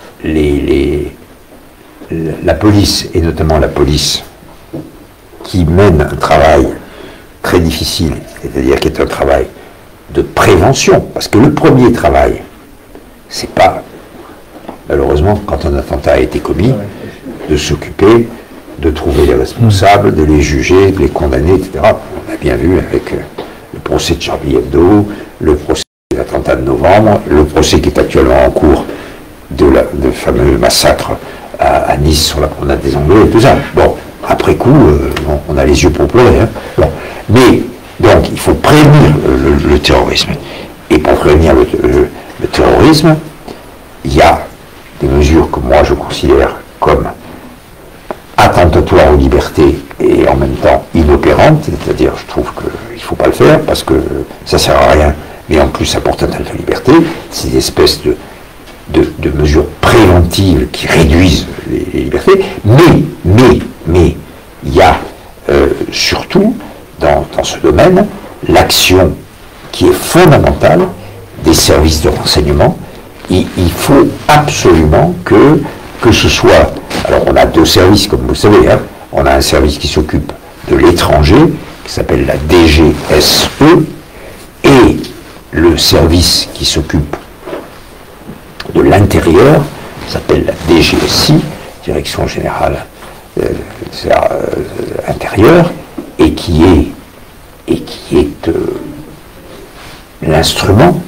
les, les, la police, et notamment la police, qui mène un travail très difficile, c'est-à-dire qui est un travail de prévention, parce que le premier travail, c'est pas, malheureusement, quand un attentat a été commis, de s'occuper, de trouver les responsables, de les juger, de les condamner, et cetera. On a bien vu avec le procès de Charlie Hebdo, le procès de l'attentat de novembre, le procès qui est actuellement en cours de la de fameux massacre à, à Nice sur la promenade des Anglais et tout ça. Bon, après coup, euh, bon, on a les yeux pour pleurer. Hein. Bon. Mais, donc, il faut prévenir le, le, le terrorisme. Et pour prévenir le, le, le terrorisme, il y a des mesures que moi je considère comme attentatoires aux libertés et en même temps inopérantes, c'est-à-dire je trouve qu'il ne faut pas le faire parce que ça ne sert à rien, mais en plus ça porte atteinte aux libertés, c'est des espèces de, de, de mesures préventives qui réduisent les, les libertés, mais, mais, mais, il y a euh, surtout dans, dans ce domaine l'action qui est fondamentale des services de renseignement. Il, il faut absolument que, que ce soit... Alors on a deux services, comme vous le savez, hein. On a un service qui s'occupe de l'étranger, qui s'appelle la D G S E, et le service qui s'occupe de l'intérieur, s'appelle la D G S I, Direction Générale euh, euh, Intérieure, et qui est, et qui est euh, l'instrument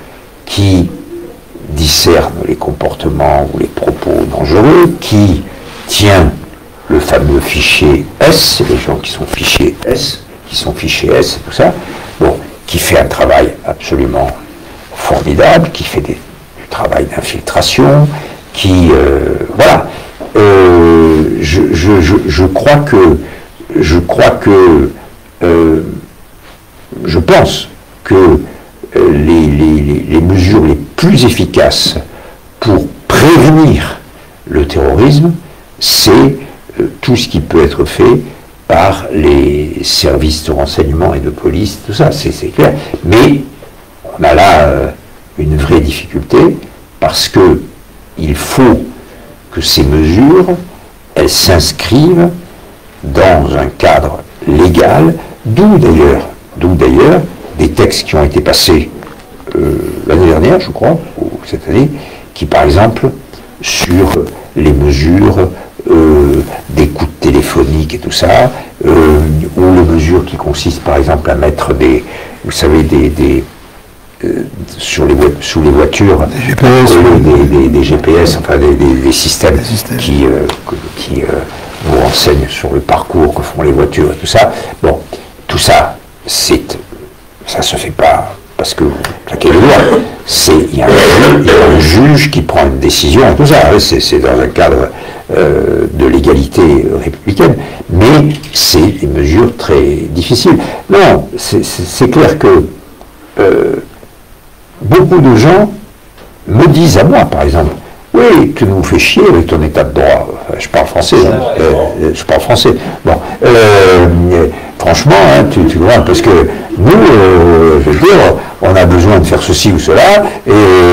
qui discerne les comportements ou les propos dangereux, qui tient le fameux fichier S, c'est les gens qui sont fichés S, qui sont fichés S et tout ça, bon, qui fait un travail absolument formidable, qui fait des, du travail d'infiltration, qui, euh, voilà, euh, je, je, je, je crois que, je crois que, euh, je pense que Les, les, les mesures les plus efficaces pour prévenir le terrorisme, c'est euh, tout ce qui peut être fait par les services de renseignement et de police, tout ça, c'est clair. Mais on a là euh, une vraie difficulté parce que il faut que ces mesures, elles s'inscrivent dans un cadre légal, d'où d'ailleurs, d'où d'ailleurs, des textes qui ont été passés euh, l'année dernière, je crois, ou cette année, qui par exemple, sur les mesures euh, d'écoute téléphonique et tout ça, euh, ou les mesures qui consistent par exemple à mettre des, vous savez, des, des euh, sur les, sous les voitures, des G P S, euh, des, des, des G P S, enfin des, des, des systèmes, systèmes qui, euh, qui euh, vous renseignent sur le parcours que font les voitures et tout ça. Bon, tout ça, c'est... Ça ne se fait pas parce que vous claquez les doigts. Il y, y a un juge qui prend une décision et tout ça. C'est dans un cadre euh, de l'égalité républicaine. Mais c'est des mesures très difficiles. Non, c'est clair que euh, beaucoup de gens me disent à moi, par exemple, oui, tu nous fais chier avec ton état de droit. Je parle français, hein. euh, je parle français. Bon, euh, franchement, hein, tu, tu vois, parce que nous, euh, je veux dire, on a besoin de faire ceci ou cela, et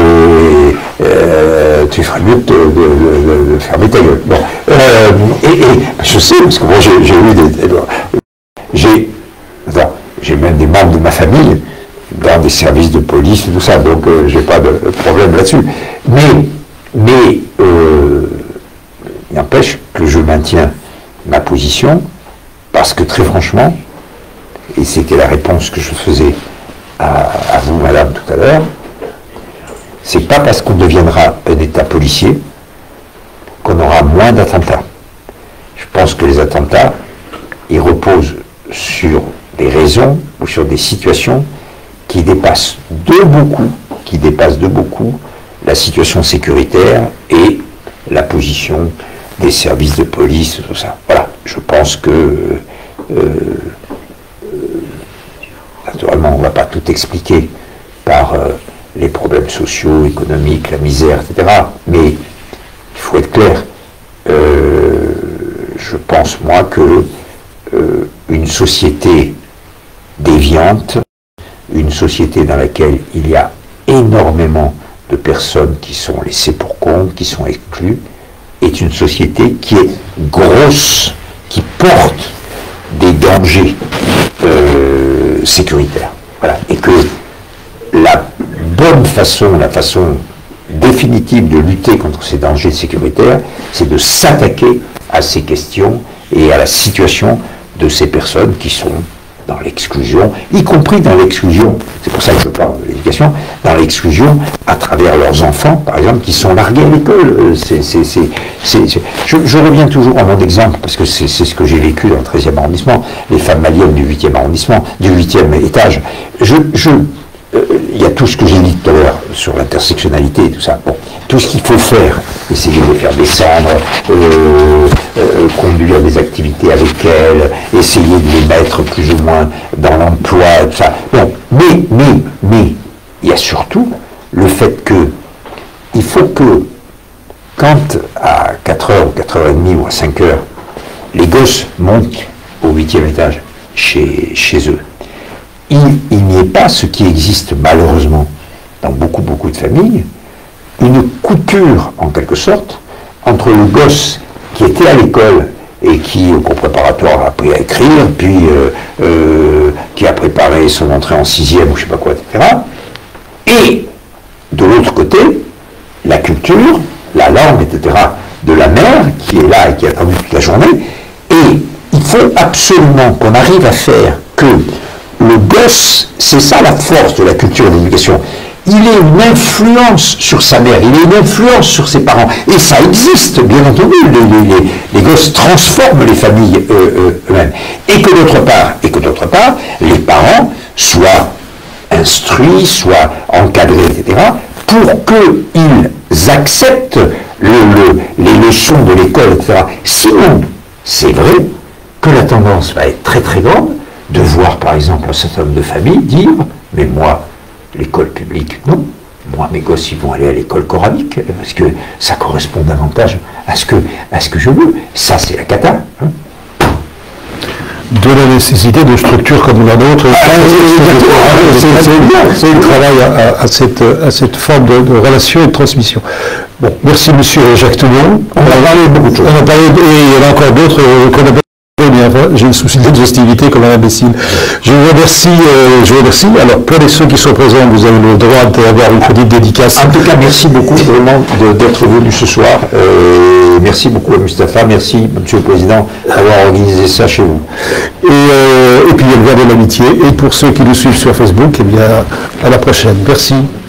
euh, tu ferais mieux de, de, de, de fermer ta gueule. Bon, euh, et, et je sais, parce que moi j'ai eu des, j'ai, j'ai même des membres de ma famille dans des services de police et tout ça, donc euh, j'ai pas de problème là-dessus. Mais Mais euh, il n'empêche que je maintiens ma position Parce que très franchement, et c'était la réponse que je faisais à, à vous, madame, tout à l'heure, c'est pas parce qu'on deviendra un État policier qu'on aura moins d'attentats. Je pense que les attentats, ils reposent sur des raisons ou sur des situations qui dépassent de beaucoup, qui dépassent de beaucoup la situation sécuritaire et la position des services de police, tout ça. Voilà, je pense que euh, euh, naturellement, on ne va pas tout expliquer par euh, les problèmes sociaux, économiques, la misère, et cetera. Mais il faut être clair. Euh, je pense, moi, que euh, une société déviante, une société dans laquelle il y a énormément de personnes qui sont laissées pour compte, qui sont exclues, est une société qui est grosse, qui porte des dangers euh, sécuritaires. Voilà. Et que la bonne façon, la façon définitive de lutter contre ces dangers sécuritaires, c'est de s'attaquer à ces questions et à la situation de ces personnes qui sont dans l'exclusion, y compris dans l'exclusion, c'est pour ça que je parle de l'éducation, dans l'exclusion à travers leurs enfants, par exemple, qui sont largués à l'école. C'est, c'est, c'est, c'est, c'est, je, je reviens toujours à mon exemple, parce que c'est, c'est ce que j'ai vécu dans le treizième arrondissement, les femmes maliennes du huitième arrondissement, du huitième étage. Je, je, euh, il y a tout ce que j'ai dit tout à l'heure sur l'intersectionnalité et tout ça. Bon, tout ce qu'il faut faire, essayer de les faire descendre, euh, euh, conduire des activités avec elles, essayer de les mettre plus ou moins dans l'emploi, tout ça. Bon, mais, mais, mais, il y a surtout le fait que il faut que, quand à quatre heures ou quatre heures trente ou à cinq heures, les gosses montent au huitième étage chez, chez eux, il, il n'y ait pas ce qui existe malheureusement dans beaucoup, beaucoup de familles, une coupure, en quelque sorte, entre le gosse qui était à l'école et qui, au cours préparatoire, a appris à écrire, puis euh, euh, qui a préparé son entrée en sixième ou je ne sais pas quoi, et cetera. Et, de l'autre côté, la culture, la langue, et cetera, de la mère, qui est là et qui a attendu toute la journée. Et il faut absolument qu'on arrive à faire que le gosse, c'est ça la force de la culture et de l'éducation, il ait une influence sur sa mère, il ait une influence sur ses parents. Et ça existe, bien entendu, les, les, les, les gosses transforment les familles euh, euh, eux-mêmes. Et que d'autre part, et que d'autre part, les parents soient instruits, soient encadrés, et cetera, pour qu'ils acceptent le, le, les leçons de l'école, et cetera. Sinon, c'est vrai que la tendance va être très très grande de voir, par exemple, un certain nombre de familles dire « mais moi, l'école publique, non. Moi, mes gosses, ils vont aller à l'école coranique, parce que ça correspond davantage à ce que, à ce que je veux. » Ça, c'est la cata. Hein. De la nécessité de structures comme la nôtre. C'est le travail à, à, cette, à cette forme de, de relation et de transmission. Bon, merci monsieur Jacques Toulon. On a parlé beaucoup de choses. On a parlé, et il y en a encore d'autres euh, qu'on a j'ai une souci d'exhaustivité comme un imbécile. Je vous remercie, euh, je vous remercie. Alors, pour les ceux qui sont présents, vous avez le droit d'avoir une petite dédicace. En tout cas, merci beaucoup vraiment d'être venu ce soir. Euh, merci beaucoup à Mustapha, merci Monsieur le Président d'avoir organisé ça chez vous. Et, euh, et puis, il y a le verre de l'amitié. Et pour ceux qui nous suivent sur Facebook, eh bien, à la prochaine. Merci.